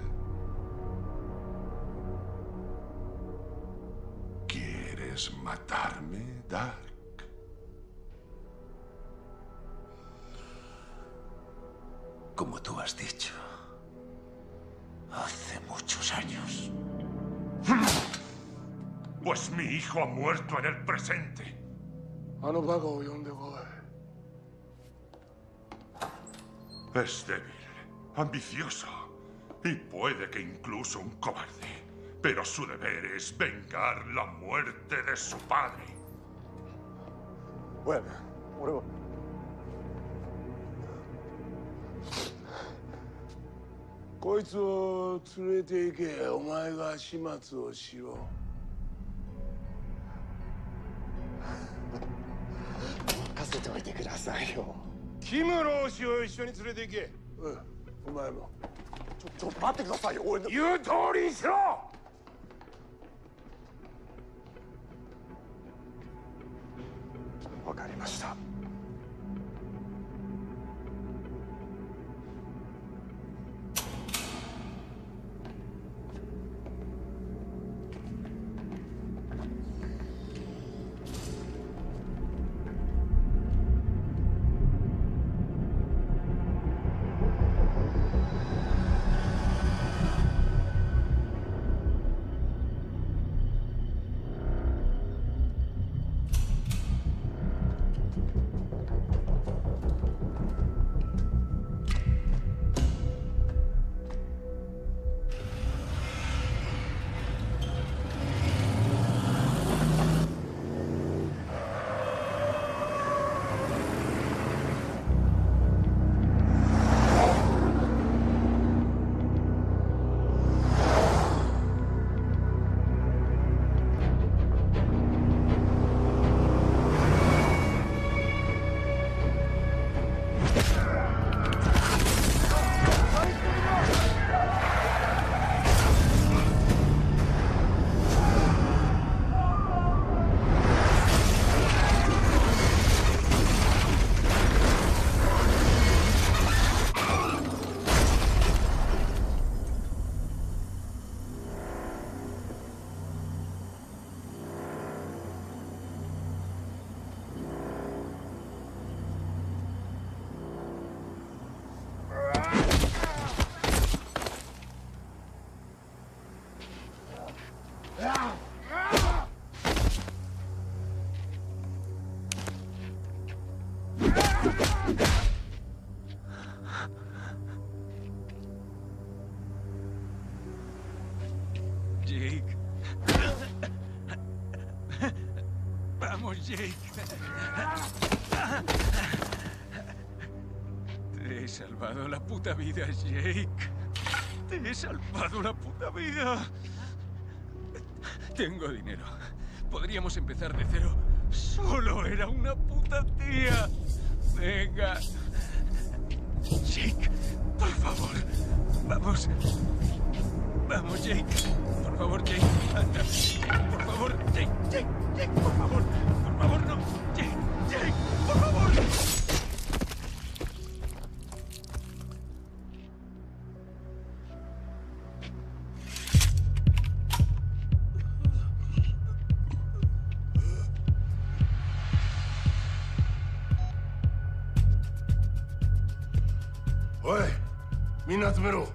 ¿Quieres matarme, Dark? Como tú has dicho, hace muchos años. Pues mi hijo ha muerto en el presente. あのバカを呼んでこい。 Es débil, ambicioso y puede que incluso un cobarde. Pero su deber es vengar la muerte de su padre. Bueno, 俺は。 こいつを連れて行け。お前が始末をしろ。 任せておいてくださいよ。 キム老師を一緒に連れて行け。お前も。 ちょっと待ってくださいよ。俺の言う通りにしろ。 わかりました。 Vamos, Jake. Te he salvado la puta vida, Jake. Te he salvado la puta vida. Tengo dinero. Podríamos empezar de cero. Solo era una puta tía. Venga. Jake, por favor. Vamos. Vamos, Jake. Por favor, Jake. Anda. Jake, por favor. Jake, Jake, Jake, por favor. Por favor, no. Jake, Jake, por favor. おい、みんな集めろ。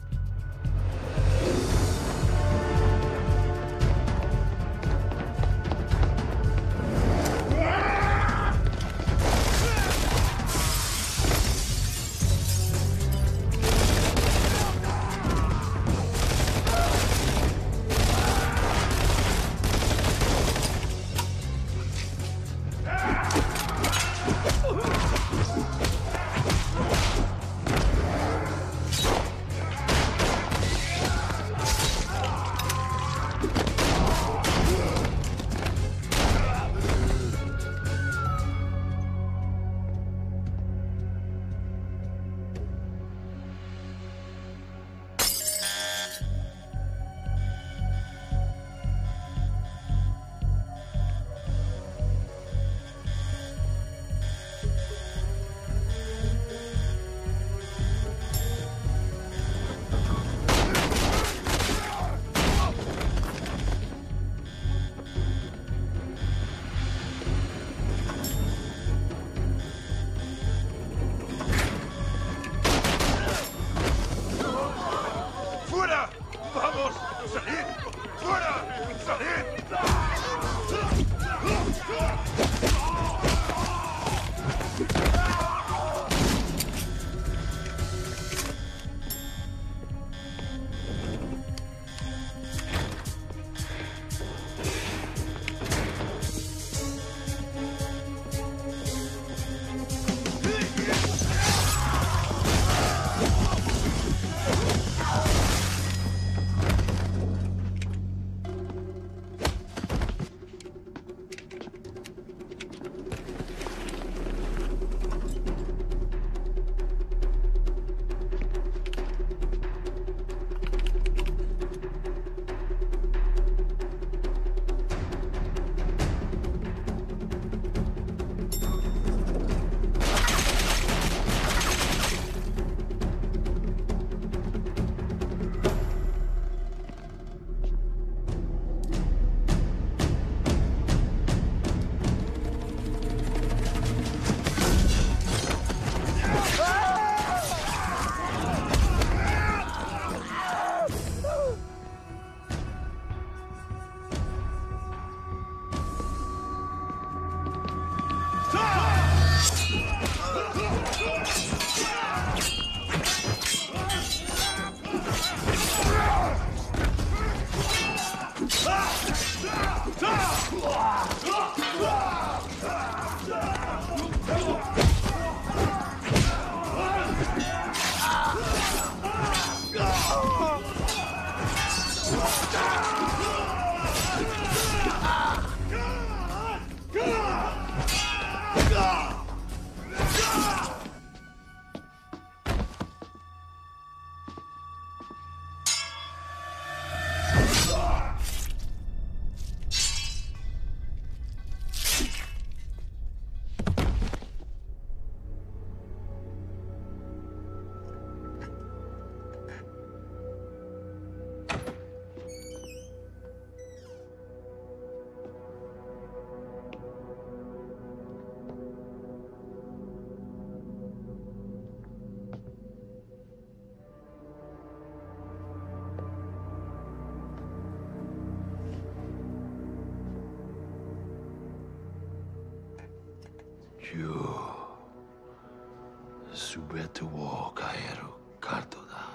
すべてを変えるカードだ。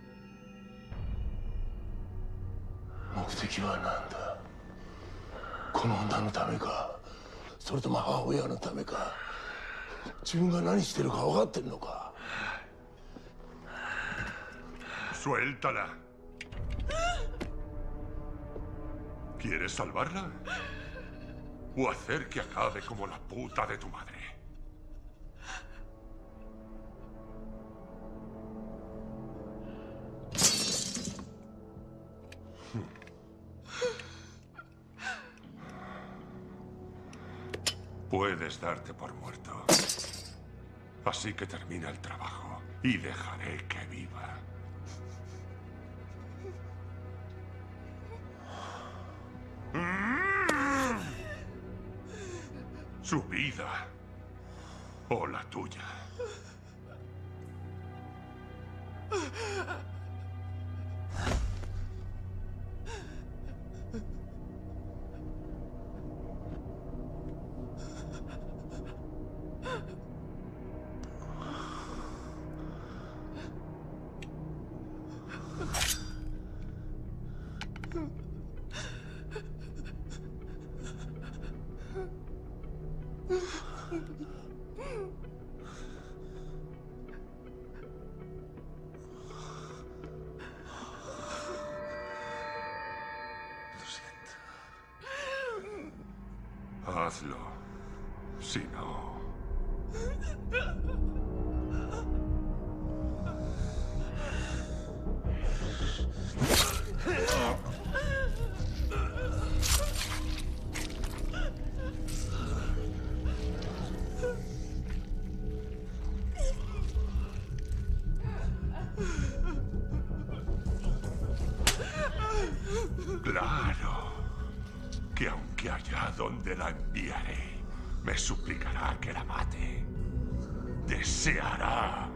目的は何だ？ この女のためか、それとも母親のためか、自分が何してるか分かってるのか。 Suéltala. ¿Quieres salvarla? ¿O hacer que acabe como la puta de tu madre? Puedes darte por muerto. Así que termina el trabajo y dejaré que viva. Su vida o la tuya. Hazlo. Si no... Claro. Que aunque allá donde la enviaré, me suplicará que la mate. Deseará.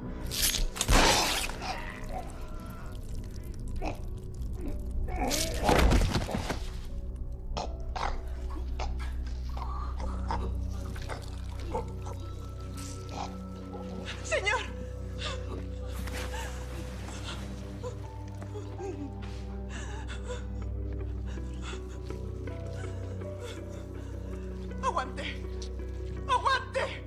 ¡Señor! ¡Aguante! ¡Aguante!